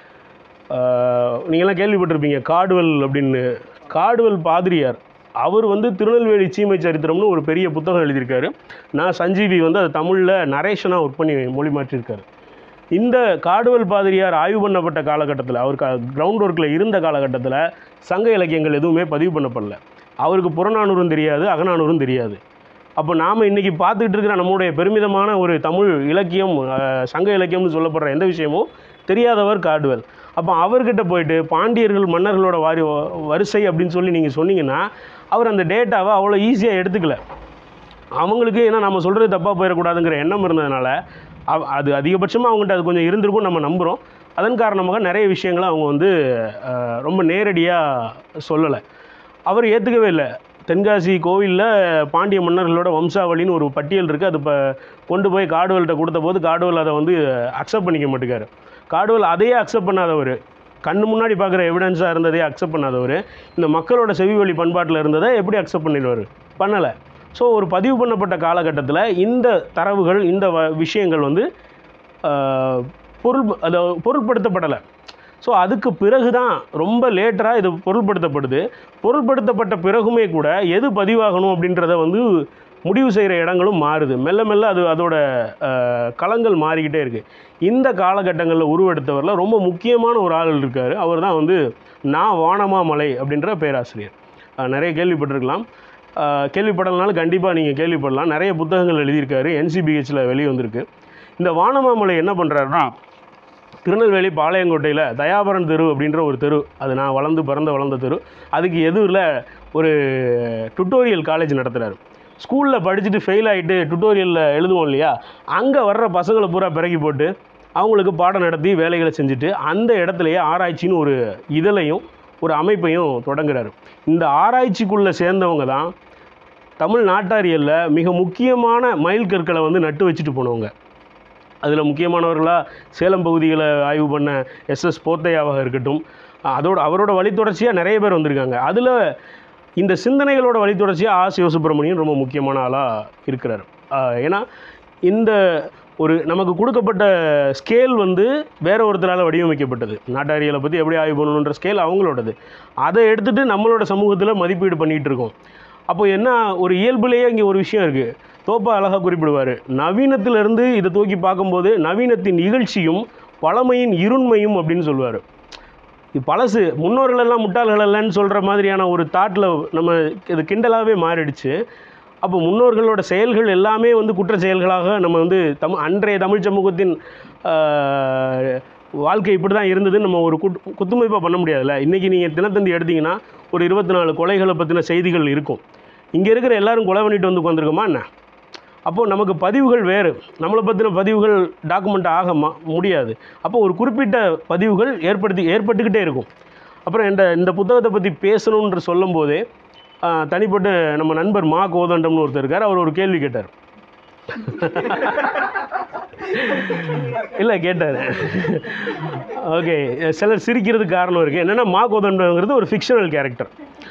நீங்கள்லாம் கேள்விப்பட்டிருப்பீங்க காடுவல் அப்படின்னு. காடுவல் பாதிரியார் அவர் வந்து திருநெல்வேலி சீமை சரித்திரம்னு ஒரு பெரிய புத்தகம் எழுதியிருக்காரு. நான் சஞ்சீவி வந்து அது தமிழில் நரேஷனாக ஒர்க் பண்ணி மொழி மாற்றியிருக்காரு. இந்த காடுவல் பாதிரியார் ஆய்வு பண்ணப்பட்ட காலகட்டத்தில், அவர் க கிரவுண்ட் ஒர்க்கில் இருந்த காலகட்டத்தில் சங்க இலக்கியங்கள் எதுவுமே பதிவு பண்ணப்படல. அவருக்கு புறநானூறும் தெரியாது, அகநானூறும் தெரியாது. அப்போ நாம் இன்றைக்கி பார்த்துக்கிட்டு இருக்கிற நம்முடைய பெருமிதமான ஒரு தமிழ் இலக்கியம், சங்க இலக்கியம்னு சொல்லப்படுற எந்த விஷயமும் தெரியாதவர் காடுவல். அப்போ அவர்கிட்ட போயிட்டு பாண்டியர்கள் மன்னர்களோட வாரி வரிசை அப்படின்னு சொல்லி நீங்கள் சொன்னீங்கன்னா அவர் அந்த டேட்டாவை அவ்வளோ ஈஸியாக எடுத்துக்கல. அவங்களுக்கு ஏன்னா நம்ம சொல்கிறது தப்பாக போயிடக்கூடாதுங்கிற எண்ணம் இருந்ததுனால அது அதிகபட்சமாக அவங்ககிட்ட அது கொஞ்சம் இருந்திருக்கும் நம்ம நம்புகிறோம். அதன் காரணமாக நிறைய விஷயங்களை அவங்க வந்து ரொம்ப நேரடியாக சொல்லலை. அவர் ஏற்றுக்கவே இல்லை. தென்காசி கோவிலில் பாண்டிய மன்னர்களோட வம்சாவளின்னு ஒரு பட்டியல் இருக்குது. அது இப்போ கொண்டு போய் காடுவல்கிட்ட கொடுத்த போது காடுவல் அதை வந்து அக்செப்ட் பண்ணிக்க மாட்டேங்காரு. காடுவல் அதையே அக்செப்ட் பண்ணாதவர், கண்ணு முன்னாடி பார்க்குற எவிடன்ஸாக இருந்ததே அக்செப்ட் பண்ணாதவர், இந்த மக்களோட செவிவழி பண்பாட்டில் இருந்ததை எப்படி அக்செப்ட் பண்ணிடுவார்? பண்ணலை. ஸோ ஒரு பதிவு பண்ணப்பட்ட காலகட்டத்தில் இந்த தரவுகள், இந்த வ விஷயங்கள் வந்து பொருள் அதை பொருட்படுத்தப்படலை. ஸோ அதுக்கு பிறகு தான் ரொம்ப லேட்டராக இது பொருள்படுத்தப்படுது. பொருள்படுத்தப்பட்ட பிறகுமே கூட எது பதிவாகணும் அப்படின்றத வந்து முடிவு செய்கிற இடங்களும் மாறுது. மெல்ல மெல்ல அது அதோட களங்கள் மாறிக்கிட்டே இருக்குது. இந்த காலகட்டங்களில் உருவெடுத்தவரில் ரொம்ப முக்கியமான ஒரு ஆள் இருக்கார். அவர் தான் வந்து நான் வானமாமலை அப்படின்ற பேராசிரியர். நிறைய கேள்விப்பட்டிருக்கலாம், கேள்விப்படலனாலும் கண்டிப்பாக நீங்கள் கேள்விப்படலாம். நிறைய புத்தகங்கள் எழுதியிருக்காரு, என்சிபிஹெச்சில் வெளியே வந்திருக்கு. இந்த வானமாமலை என்ன பண்ணுறாருன்னா, திருநெல்வேலி பாளையங்கோட்டையில் தயாபரன் தெரு அப்படின்ற ஒரு தெரு, அது நான் வளர்ந்து பிறந்த வளர்ந்த தெரு, அதுக்கு எதிரில் ஒரு டுட்டோரியல் காலேஜ் நடத்துகிறாரு. ஸ்கூலில் படிச்சுட்டு ஃபெயில் ஆகிட்டு டுட்டோரியலில் எழுதுவோம் இல்லையா, அங்கே வர்ற பசங்களை பூரா பிறக்கி போட்டு அவங்களுக்கு பாடம் நடத்தி வேலைகளை செஞ்சுட்டு அந்த இடத்துலையே ஆராய்ச்சின்னு ஒரு இதழையும் ஒரு அமைப்பையும் தொடங்குறாரு. இந்த ஆராய்ச்சிக்குள்ளே சேர்ந்தவங்க தான் தமிழ் நாட்டாரியலில் மிக முக்கியமான மைல் கற்களை வந்து நட்டு வச்சுட்டு போனவங்க. அதில் முக்கியமானவர்களாக சேலம் பகுதிகளை ஆய்வு பண்ண எஸ் எஸ் போத்தையாவாக இருக்கட்டும், அதோட அவரோட வழித்தொடர்ச்சியாக நிறைய பேர் வந்திருக்காங்க. அதில் இந்த சிந்தனைகளோட வழித்தொடர்ச்சியாக ஆ சிவசுப்ரமணியன் ரொம்ப முக்கியமான ஆளாக இருக்கிறார். ஏன்னா இந்த ஒரு நமக்கு கொடுக்கப்பட்ட ஸ்கேல் வந்து வேற ஒருத்தரால் வடிவமைக்கப்பட்டது. நாட்டாரியலை பற்றி எப்படி ஆய்வு பண்ணணுன்ற ஸ்கேல் அவங்களோடது. அதை எடுத்துகிட்டு நம்மளோட சமூகத்தில் மதிப்பீடு பண்ணிகிட்டு இருக்கோம். அப்போ என்ன, ஒரு இயல்புலேயே இங்கே ஒரு விஷயம் இருக்குது. தோப்பா அழகாக குறிப்பிடுவார், நவீனத்திலிருந்து இதை தூக்கி பார்க்கும்போது நவீனத்தின் இகழ்ச்சியும் பழமையின் இருண்மையும் அப்படின்னு சொல்லுவார். இது பழசு, முன்னோர்களெல்லாம் முட்டாள்கள் இல்லைன்னு சொல்கிற மாதிரியான ஒரு தாட்டில் நம்ம இது கிண்டலாகவே மாறிடுச்சு. அப்போ முன்னோர்களோட செயல்கள் எல்லாமே வந்து குற்ற செயல்களாக நம்ம வந்து தம் அன்றைய தமிழ் சமூகத்தின் வாழ்க்கை இப்படி தான் இருந்ததுன்னு நம்ம ஒரு குட் குத்துமதிப்பாக பண்ண முடியாதுல்ல. இன்றைக்கி நீங்கள் தினத்தந்தி எடுத்திங்கன்னா ஒரு இருபத்தி நாலு கொலைகளை பற்றின செய்திகள் இருக்கும். இங்கே இருக்கிற எல்லோரும் கொலை பண்ணிட்டு வந்து உட்காந்துருக்கோமா என்ன? அப்போது நமக்கு பதிவுகள் வேறு, நம்மளை பற்றின பதிவுகள் டாக்குமெண்ட் ஆக முடியாது. அப்போ ஒரு குறிப்பிட்ட பதிவுகள் ஏற்படுத்தி ஏற்பட்டுக்கிட்டே இருக்கும். அப்புறம் இந்த இந்த புத்தகத்தை பற்றி பேசணுன்ற சொல்லும் போதே தனிப்பட்ட நம்ம நண்பர் மா கோதண்டம்னு ஒருத்தர் இருக்கார். அவர் ஒரு கேள்வி கேட்டார். இல்லை கேட்டார். ஓகே, சிலர் சிரிக்கிறதுக்கு காரணம் இருக்குது. என்னென்னா மா கோதண்டம்ங்கிறது ஒரு ஃபிக்ஷனல் கேரக்டர்.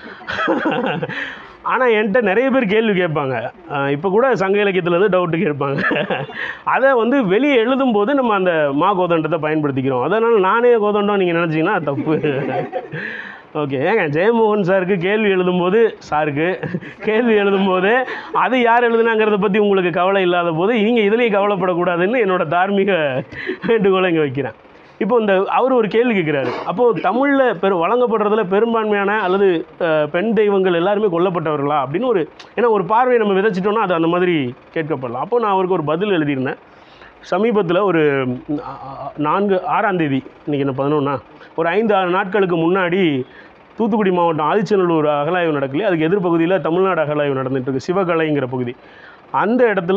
ஆனால் என்கிட்ட நிறைய பேர் கேள்வி கேட்பாங்க. இப்போ கூட சங்க இலக்கியத்துலேருந்து டவுட்டு கேட்பாங்க. அதை வந்து வெளியே எழுதும்போது நம்ம அந்த மா கோதண்டத்தை பயன்படுத்திக்கிறோம். அதனால் நானே கோதண்டம் நீங்கள் நினச்சிங்கன்னா தப்பு. ஓகே, ஏங்க ஜெயமோகன் சாருக்கு கேள்வி எழுதும்போது சாருக்கு கேள்வி எழுதும்போது அது யார் எழுதுனாங்கிறத பற்றி உங்களுக்கு கவலை இல்லாத போது நீங்கள் இதுலேயே கவலைப்படக்கூடாதுன்னு என்னோடய தார்மீக வேண்டுகோளை இங்கே வைக்கிறேன். இப்போ இந்த அவர் ஒரு கேள்வி கேட்குறாரு. அப்போது தமிழில் பெரு வழங்கப்படுறதுல பெரும்பான்மையான அல்லது பெண் தெய்வங்கள் எல்லாருமே கொல்லப்பட்டவர்களா அப்படின்னு ஒரு, ஏன்னா ஒரு பார்வையை நம்ம விதைச்சிட்டோம்னா அது அந்த மாதிரி கேட்கப்படலாம். அப்போது நான் அவருக்கு ஒரு பதில் எழுதியிருந்தேன். சமீபத்தில் ஒரு நான்கு ஆறாம் தேதி, இன்றைக்கி என்ன பதினொன்னா, ஒரு ஐந்து ஆறு நாட்களுக்கு முன்னாடி தூத்துக்குடி மாவட்டம் ஆதிச்சநல்லூர் அகலாய்வு நடக்கலையே, அதுக்கு எதிர்பகுதியில் தமிழ்நாடு அகலாய்வு நடந்துகிட்ருக்கு, சிவகலைங்கிற பகுதி. அந்த இடத்துல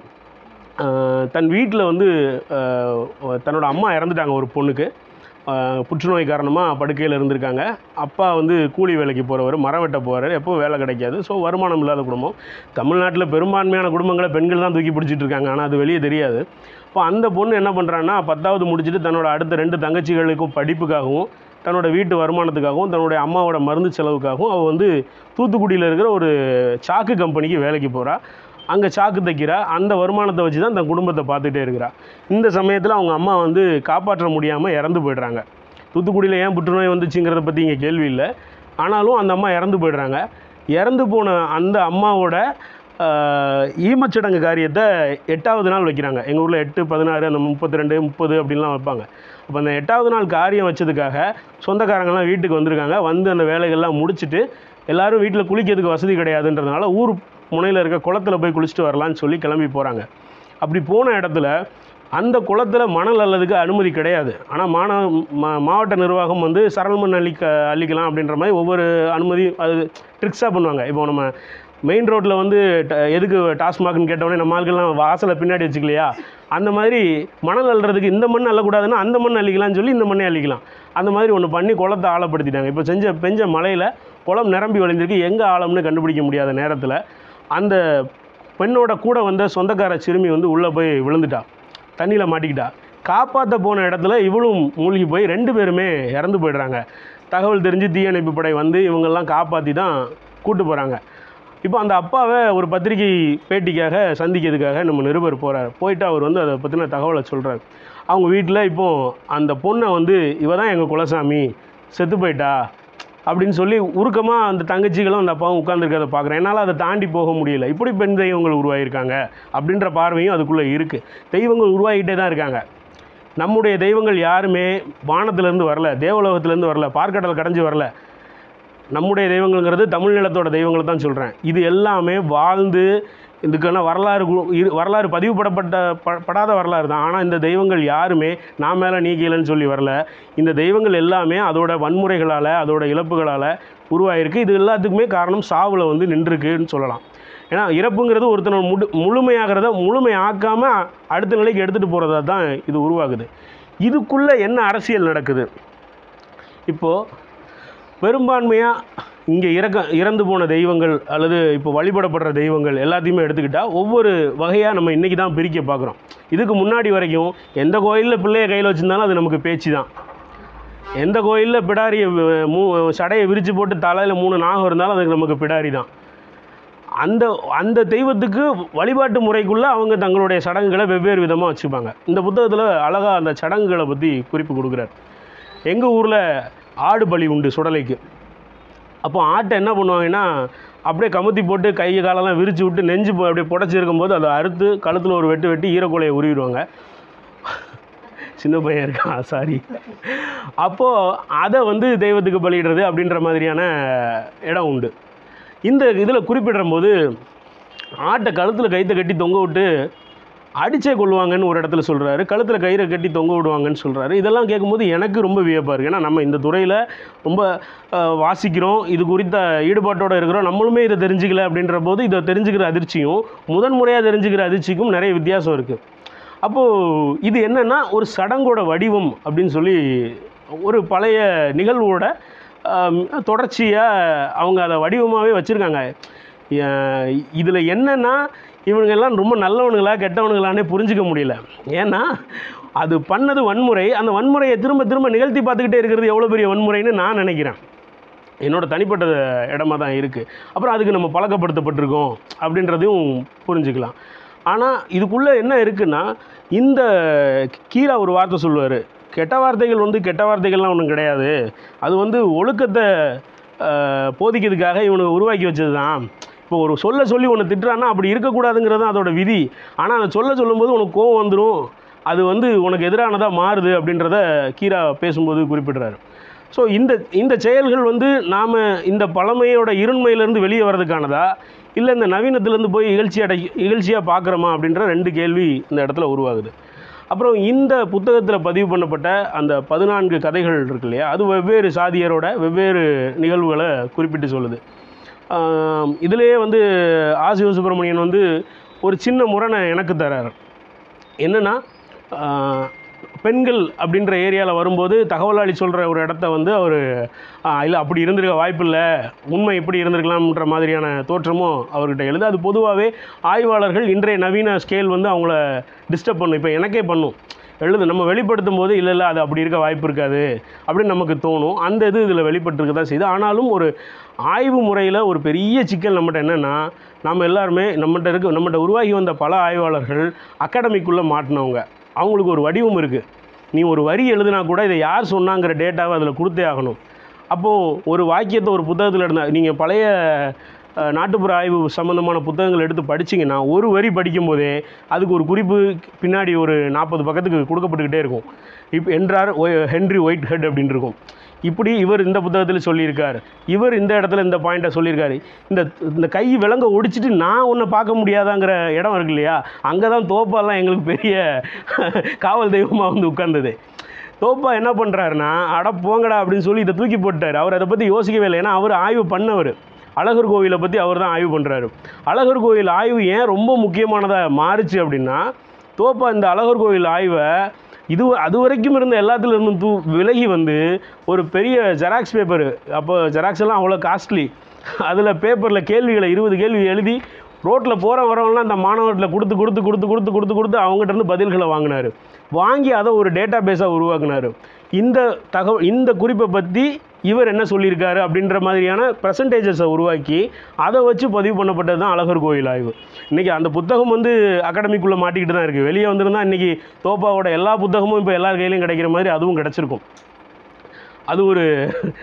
தன் வீட்டில் வந்து தன்னோட அம்மா இறந்துட்டாங்க. ஒரு பொண்ணுக்கு புற்றுநோய் காரணமாக படுக்கையில் இருந்திருக்காங்க. அப்பா வந்து கூலி வேலைக்கு போகிறவர், மரம் வெட்ட போகிறார், எப்போவும் வேலை கிடைக்காது. ஸோ வருமானம் இல்லாத குடும்பம். தமிழ்நாட்டில் பெரும்பான்மையான குடும்பங்களை பெண்கள் தான் தூக்கி பிடிச்சிட்டு இருக்காங்க, ஆனால் அது வெளியே தெரியாது. இப்போ அந்த பொண்ணு என்ன பண்ணுறான்னா, பத்தாவது முடிச்சுட்டு தன்னோட அடுத்த ரெண்டு தங்கச்சிகளுக்கும் படிப்புக்காகவும் தன்னோட வீட்டு வருமானத்துக்காகவும் தன்னுடைய அம்மாவோட மருந்து செலவுக்காகவும் அவள் வந்து தூத்துக்குடியில் இருக்கிற ஒரு சாக்கு கம்பெனிக்கு வேலைக்கு போகிறா. அங்கே சாக்கு தைக்கிறா. அந்த வருமானத்தை வச்சு தான் தன் குடும்பத்தை பார்த்துட்டே இருக்கிறா. இந்த சமயத்தில் அவங்க அம்மா வந்து காப்பாற்ற முடியாமல் இறந்து போய்ட்றாங்க. தூத்துக்குடியில் ஏன் புற்றுநோய் வந்துச்சுங்கிறத பற்றி இங்கே கேள்வி இல்லை, ஆனாலும் அந்த அம்மா இறந்து போய்ட்றாங்க. இறந்து போன அந்த அம்மாவோட ஈமச்சடங்கு காரியத்தை எட்டாவது நாள் வைக்கிறாங்க. எங்கள் ஊரில் எட்டு பதினாறு அந்த முப்பத்தி ரெண்டு முப்பது அப்படின்லாம் வைப்பாங்க. அப்போ அந்த எட்டாவது நாள் காரியம் வச்சதுக்காக சொந்தக்காரங்கள்லாம் வீட்டுக்கு வந்திருக்காங்க. வந்து அந்த வேலைகள்லாம் முடிச்சுட்டு எல்லோரும் வீட்டில் குளிக்கிறதுக்கு வசதி கிடையாதுன்றதுனால ஊர் முனையில் இருக்க குளத்தில் போய் குளிச்சுட்டு வரலான்னு சொல்லி கிளம்பி போகிறாங்க. அப்படி போன இடத்துல அந்த குளத்தில் மணல் அள்ளதுக்கு அனுமதி கிடையாது. ஆனால் மாந மாவட்ட நிர்வாகம் வந்து சரள் மண் அள்ளிக்க அள்ளிக்கலாம் அப்படின்ற மாதிரி ஒவ்வொரு அனுமதி அது ட்ரிக்ஸாக பண்ணுவாங்க. இப்போ நம்ம மெயின் ரோட்டில் வந்து எதுக்கு டாஸ்மாக்னு கேட்டவுடனே நம்ம ஆட்கள்லாம் வாசலை பின்னாடி வச்சுக்கலையா, அந்த மாதிரி மணல் அள்ளுறதுக்கு இந்த மண் அள்ளக்கூடாதுன்னா அந்த மண் அள்ளிக்கலாம்னு சொல்லி இந்த மண்ணே அள்ளிக்கலாம். அந்த மாதிரி ஒன்று பண்ணி குளத்தை ஆழப்படுத்திட்டாங்க. இப்போ செஞ்ச பெஞ்ச மழையில் குளம் நிரம்பி வழிந்திருக்கு. எங்கே ஆழம்னு கண்டுபிடிக்க முடியாத நேரத்தில் அந்த பெண்ணோட கூட வந்த சொந்தக்கார சிறுமி வந்து உள்ளே போய் விழுந்துட்டா, தண்ணியில் மாட்டிக்கிட்டா. காப்பாற்ற போன இடத்துல இவளும் மூழ்கி போய் ரெண்டு பேருமே இறந்து போய்ட்றாங்க. தகவல் தெரிஞ்சு தீயணைப்பு படை வந்து இவங்கெல்லாம் காப்பாற்றி தான் கூட்டு போகிறாங்க. இப்போ அந்த அப்பாவை ஒரு பத்திரிகை பேட்டிக்காக சந்திக்கிறதுக்காக நம்ம நிருபர் போகிறார். போயிட்டு அவர் வந்து அதை பற்றின தகவலை சொல்கிறார். அவங்க வீட்டில் இப்போது அந்த பொண்ணை வந்து இவ தான் எங்கள் குலசாமி செத்து போயிட்டா, அப்படின்னு சொல்லி உருக்கமாக அந்த தங்கச்சிகளும் அந்த அப்பாவும் உட்காந்துருக்கிறத பார்க்குறேன். என்னால் அதை தாண்டி போக முடியல. இப்படி பெண் தெய்வங்கள் உருவாகியிருக்காங்க அப்படின்ற பார்வையும் அதுக்குள்ளே இருக்குது. தெய்வங்கள் உருவாகிட்டே தான் இருக்காங்க. நம்முடைய தெய்வங்கள் யாருமே வானத்திலேருந்து வரல, தேவலோகத்திலேருந்து வரல, பார்க்கடல் கடைஞ்சி வரல. நம்முடைய தெய்வங்கள்ங்கிறது தமிழ் நிலத்தோட தெய்வங்களை தான் சொல்கிறேன். இது எல்லாமே வாழ்ந்து இதுக்கான வரலாறு வரலாறு பதிவுபடப்பட்ட ப படாத வரலாறு தான். ஆனால் இந்த தெய்வங்கள் யாருமே நான் மேலே நீ கீழேன்னு சொல்லி வரல. இந்த தெய்வங்கள் எல்லாமே அதோட வன்முறைகளால் அதோட இழப்புகளால் உருவாகிருக்கு. இது எல்லாத்துக்குமே காரணம் சாவில் வந்து நின்றுருக்குன்னு சொல்லலாம். ஏன்னா இறப்புங்கிறது ஒருத்தனை முழு முழுமையாகிறத முழுமையாக்காமல் அடுத்த நிலைக்கு எடுத்துகிட்டு போகிறதா தான் இது உருவாகுது. இதுக்குள்ளே என்ன அரசியல் நடக்குது? இப்போது பெரும்பான்மையாக இங்கே இறக்க இறந்து போன தெய்வங்கள் அல்லது இப்போ வழிபடப்படுற தெய்வங்கள் எல்லாத்தையுமே எடுத்துக்கிட்டால் ஒவ்வொரு வகையாக நம்ம இன்றைக்கி தான் பிரிக்க பார்க்குறோம். இதுக்கு முன்னாடி வரைக்கும் எந்த கோயிலில் பிள்ளையை கையில் வச்சுருந்தாலும் அது நமக்கு பேச்சு தான். எந்த கோயிலில் பிடாரியை மூ சடையை விரித்து போட்டு தலையில் மூணு நாகம் இருந்தாலும் அதுக்கு நமக்கு பிடாரி தான். அந்த அந்த தெய்வத்துக்கு வழிபாட்டு முறைக்குள்ளே அவங்க தங்களுடைய சடங்குகளை வெவ்வேறு விதமாக வச்சுப்பாங்க. இந்த புத்தகத்தில் அழகாக அந்த சடங்குகளை பற்றி குறிப்பு கொடுக்குறார். எங்கள் ஊரில் ஆடு பலி உண்டு சுடலைக்கு. அப்போ ஆட்டை என்ன பண்ணுவாங்கன்னா அப்படியே கமுத்தி போட்டு கை காலெல்லாம் விரித்து விட்டு நெஞ்சு அப்படியே புடச்சிருக்கும் போது அதை அறுத்து கழுத்தில் ஒரு வெட்டு வெட்டி ஈரக்கொலையை உருவிடுவாங்க. சின்ன பையன் இருக்கான் சாரி. அப்போது அதை வந்து தெய்வத்துக்கு பலியிடுறது அப்படின்ற மாதிரியான இடம் உண்டு. இந்த இதில் குறிப்பிடுற போது ஆட்டை கழுத்தில் கைத்தை கட்டி தொங்க விட்டு அடிச்சே கொள்வாங்கன்னு ஒரு இடத்துல சொல்கிறாரு. கழுத்தில் கயிறை கட்டி தொங்க விடுவாங்கன்னு சொல்கிறாரு. இதெல்லாம் கேட்கும்போது எனக்கு ரொம்ப வியப்பாக இருக்குது. ஏன்னா நம்ம இந்த துறையில் ரொம்ப வாசிக்கிறோம், இது குறித்த ஈடுபாட்டோடு இருக்கிறோம், நம்மளுமே இதை தெரிஞ்சுக்கல அப்படின்ற போது இதை தெரிஞ்சுக்கிற அதிர்ச்சியும் முதன் முறையாக தெரிஞ்சுக்கிற அதிர்ச்சிக்கும் நிறைய வித்தியாசம் இருக்குது. அப்போது இது என்னென்னா ஒரு சடங்கோட வடிவம் அப்படின்னு சொல்லி ஒரு பழைய நிகழ்வோட தொடர்ச்சியாக அவங்க அதை வடிவமாகவே வச்சுருக்காங்க. இதில் என்னென்னா இவங்கெல்லாம் ரொம்ப நல்லவனுங்களா கெட்டவனுங்களானே புரிஞ்சிக்க முடியல. ஏன்னா அது பண்ணது வன்முறை. அந்த வன்முறையை திரும்ப திரும்ப நிகழ்த்தி பார்த்துக்கிட்டே இருக்கிறது எவ்வளோ பெரிய வன்முறைன்னு நான் நினைக்கிறேன். என்னோட தனிப்பட்ட இடமா தான் இருக்குது. அப்புறம் அதுக்கு நம்ம பழக்கப்படுத்தப்பட்டிருக்கோம் அப்படின்றதையும் புரிஞ்சுக்கலாம். ஆனால் இதுக்குள்ளே என்ன இருக்குன்னா, இந்த கீழே ஒரு வார்த்தை சொல்லுவார், கெட்ட வார்த்தைகள் வந்து கெட்ட வார்த்தைகள்லாம் ஒன்றும் கிடையாது, அது வந்து ஒழுக்கத்தை போதிக்கிறதுக்காக இவனுக்கு உருவாக்கி வச்சது தான். இப்போ ஒரு சொல்ல சொல்லி ஒன்று திட்டுறான்னா அப்படி இருக்கக்கூடாதுங்கிறது தான் அதோட விதி. ஆனால் அதை சொல்ல சொல்லும்போது உனக்கு கோவம் வந்துடும், அது வந்து உனக்கு எதிரானதாக மாறுது அப்படின்றத கீரா பேசும்போது குறிப்பிடுறாரு. ஸோ இந்த இந்த செயல்கள் வந்து நாம் இந்த பழமையோட இருண்மையிலேருந்து வெளியே வர்றதுக்கானதா இல்லை இந்த நவீனத்துலேருந்து போய் இகழ்ச்சி அடை இகழ்ச்சியாக பார்க்குறோமா அப்படின்ற ரெண்டு கேள்வி இந்த இடத்துல உருவாகுது. அப்புறம் இந்த புத்தகத்தில் பதிவு பண்ணப்பட்ட அந்த பதினான்கு கதைகள் இருக்கு இல்லையா, அது வெவ்வேறு சாதியரோட வெவ்வேறு நிகழ்வுகளை குறிப்பிட்டு சொல்லுது. இதிலேயே வந்து ஆ சிவசுப்ரமணியன் வந்து ஒரு சின்ன முரணை எனக்கு தரார். என்னென்னா, பெண்கள் அப்படின்ற ஏரியாவில் வரும்போது தகவலாளி சொல்கிற ஒரு இடத்த வந்து அவர் இல்லை அப்படி இருந்திருக்க வாய்ப்பு இல்லை, உண்மை இப்படி இருந்திருக்கலாம்ன்ற மாதிரியான தோற்றமும் அவர்கிட்ட எழுது. அது பொதுவாகவே ஆய்வாளர்கள் இன்றைய நவீன ஸ்கேல் வந்து அவங்கள டிஸ்டர்ப் பண்ணும். இப்போ எனக்கே பண்ணும் எழுது, நம்ம வெளிப்படுத்தும் போது இல்லை இல்லை அது அப்படி இருக்க வாய்ப்பு இருக்காது அப்படின்னு நமக்கு தோணும். அந்த இது இதில் வெளிப்பட்டுருக்க தான் செய்யுது. ஆனாலும் ஒரு ஆய்வு முறையில் ஒரு பெரிய சிக்கல் நம்மகிட்ட என்னென்னா, நம்ம எல்லாருமே நம்மகிட்ட இருக்க நம்மகிட்ட உருவாகி வந்த பல ஆய்வாளர்கள் அகாடமிக்குள்ளே மாட்டினவங்க. அவங்களுக்கு ஒரு வடிவம் இருக்குது. நீ ஒரு வரி எழுதுனா கூட இதை யார் சொன்னாங்கிற டேட்டாவை அதில் கொடுத்தே ஆகணும். அப்போது ஒரு வாக்கியத்தை ஒரு புத்தகத்தில் இருந்தால் நீங்கள் பழைய நாட்டுப்புற ஆய்வு சம்மந்தமான புத்தகங்கள் எடுத்து படிச்சிங்கன்னா ஒரு வரி படிக்கும்போதே அதுக்கு ஒரு குறிப்பு பின்னாடி ஒரு நாற்பது பக்கத்துக்கு கொடுக்கப்பட்டுக்கிட்டே இருக்கும். இப்போ என்றார் ஹென்ரி ஒயிட் ஹெட் அப்படின்னு இருக்கும். இப்படி இவர் இந்த புத்தகத்தில் சொல்லியிருக்கார், இவர் இந்த இடத்துல இந்த பாயிண்ட்டை சொல்லியிருக்காரு. இந்த இந்த கை விலங்க ஒடிச்சிட்டு நான் ஒன்றை பார்க்க முடியாதாங்கிற இடம் இருக்கு இல்லையா, அங்கே தான் தோப்பாலாம் எங்களுக்கு பெரிய காவல் தெய்வமாக வந்து உட்கார்ந்தது. தோப்பா என்ன பண்ணுறாருன்னா, அட போங்கடா அப்படின்னு சொல்லி இதை தூக்கி போட்டார். அவர் அதை பற்றி யோசிக்கவே இல்லை. ஏன்னா அவர் ஆய்வு பண்ணவர், அழகர் கோவிலை பற்றி அவர் தான் ஆய்வு பண்ணுறாரு. அழகர் கோவில் ஆய்வு ஏன் ரொம்ப முக்கியமானதாக மாறுச்சு அப்படின்னா, தோப்பா இந்த அழகர் கோவில் ஆய்வை இது அது வரைக்கும் இருந்த எல்லாத்துலேருந்து தூ விலகி வந்து ஒரு பெரிய ஜெராக்ஸ் பேப்பரு, அப்போ ஜெராக்ஸ் எல்லாம் அவ்வளோ காஸ்ட்லி, அதில் பேப்பரில் கேள்விகளை இருபது கேள்வி எழுதி ரோட்டில் போகிற வரவங்களாம் அந்த மாணவர்களில் கொடுத்து கொடுத்து கொடுத்து கொடுத்து கொடுத்து கொடுத்து அவங்ககிட்ட இருந்து பதில்களை வாங்கினார். வாங்கி அதை ஒரு டேட்டா பேஸாக உருவாக்குனார். இந்த தகவல் இந்த குறிப்பை பற்றி இவர் என்ன சொல்லியிருக்காரு அப்படின்ற மாதிரியான பர்சன்டேஜஸை உருவாக்கி அதை வச்சு பதிவு பண்ணப்பட்டது தான் அழகர் கோயில் ஆய்வு. இன்றைக்கி அந்த புத்தகம் வந்து அகாடமிக்குள்ளே மாட்டிக்கிட்டு தான் இருக்குது. வெளியே வந்திருந்தால் இன்றைக்கி தோப்பாவோட எல்லா புத்தகமும் இப்போ எல்லார் கையிலையும் கிடைக்கிற மாதிரி அதுவும் கிடச்சிருக்கும். அது ஒரு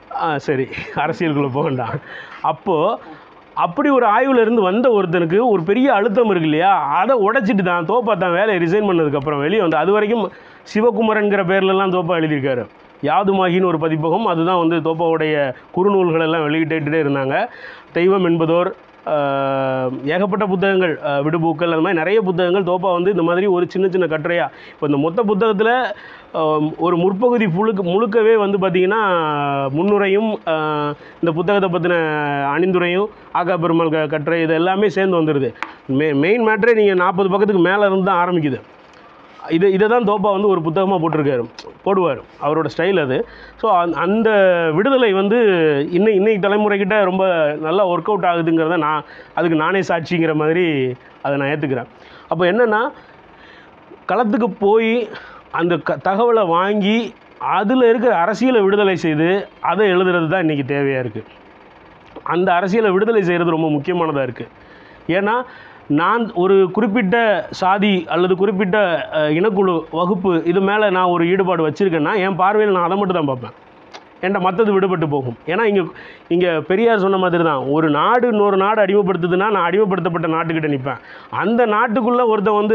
சரி, அரசியலுக்குள்ளே போக வேண்டாம். அப்போது அப்படி ஒரு ஆய்வில் இருந்து வந்த ஒருத்தனுக்கு ஒரு பெரிய அழுத்தம் இருக்கு இல்லையா, அதை உடைச்சிட்டு தான் தோப்பா தான் வேலையை ரிசைன் பண்ணதுக்கப்புறம் வெளியே வந்து அது வரைக்கும் சிவகுமரன்கிற பேர்லலாம் தோப்பா எழுதியிருக்காரு. யாதுமாகின்னு ஒரு பதிப்பகம், அதுதான் வந்து தோப்பாவுடைய குறுநூல்கள் எல்லாம் வெளியிட்டுகிட்டே இருந்தாங்க. தெய்வம் என்பதோர், ஏகப்பட்ட புத்தகங்கள், விடுபூக்கள், அந்த மாதிரி நிறைய புத்தகங்கள் தோப்பா வந்து இந்த மாதிரி ஒரு சின்ன சின்ன கட்டுரையாக. இப்போ இந்த மொத்த புத்தகத்தில் ஒரு முற்பகுதி முழுக்க முழுக்கவே வந்து பார்த்திங்கன்னா முன்னுரையும் இந்த புத்தகத்தை பற்றின அணிந்துரையும் ஆகா பெருமாள் க கட்டுரை இது எல்லாமே சேர்ந்து வந்துடுது. மெ மெயின் மேட்ரே நீங்கள் நாற்பது பக்கத்துக்கு மேலே இருந்து தான் ஆரம்பிக்குது. இது இதை தான் தோப்பா வந்து ஒரு புத்தகமாக போட்டிருக்காரு, போடுவார், அவரோட ஸ்டைல் அது. ஸோ அந் அந்த விடுதலை வந்து இன்னும் இன்னைக்கு தலைமுறைக்கிட்ட ரொம்ப நல்லா ஒர்க் அவுட் ஆகுதுங்கிறத நான் அதுக்கு நானே சாட்சிங்கிற மாதிரி அதை நான் ஏற்றுக்கிறேன். அப்போ என்னென்னா, களத்துக்கு போய் அந்த க தகவலை வாங்கி அதில் இருக்கிற அரசியலை விடுதலை செய்து அதை எழுதுறது தான் இன்றைக்கி தேவையாக இருக்குது. அந்த அரசியலை விடுதலை செய்கிறது ரொம்ப முக்கியமானதாக இருக்குது. ஏன்னா நான் ஒரு குறிப்பிட்ட சாதி அல்லது குறிப்பிட்ட இனக்குழு வகுப்பு இது மேலே நான் ஒரு ஈடுபாடு வச்சுருக்கேன்னா என் பார்வையில் நான் அதை மட்டும் தான் பார்ப்பேன். ஏன்டா மற்றது விடுபட்டு போகும். ஏன்னா இங்கே இங்கே பெரியார் சொன்ன மாதிரி தான், ஒரு நாடு இன்னொரு நாடு அடிமைப்படுத்துதுன்னா நான் அடிமைப்படுத்தப்பட்ட நாட்டுக்கிட்ட நிற்பேன். அந்த நாட்டுக்குள்ளே ஒருத்தன் வந்து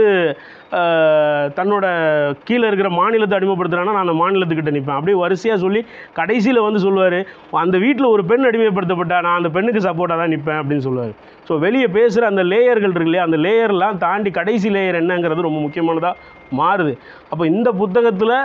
தன்னோட கீழே இருக்கிற மாநிலத்தை அடிமைப்படுத்துகிறான்னா நான் அந்த மாநிலத்துக்கிட்ட நிற்பேன். அப்படியே வரிசையாக சொல்லி கடைசியில் வந்து சொல்லுவார், அந்த வீட்டில் ஒரு பெண் அடிமைப்படுத்தப்பட்டா நான் அந்த பெண்ணுக்கு சப்போர்ட்டாக தான் நிற்பேன் அப்படின்னு சொல்லுவார். ஸோ வெளியே பேசுகிற அந்த லேயர்கள் இருக்கு இல்லையா, அந்த லேயர்லாம் தாண்டி கடைசி லேயர் என்னங்கிறது ரொம்ப முக்கியமானதாக மாறுது. அப்போ இந்த புத்தகத்தில்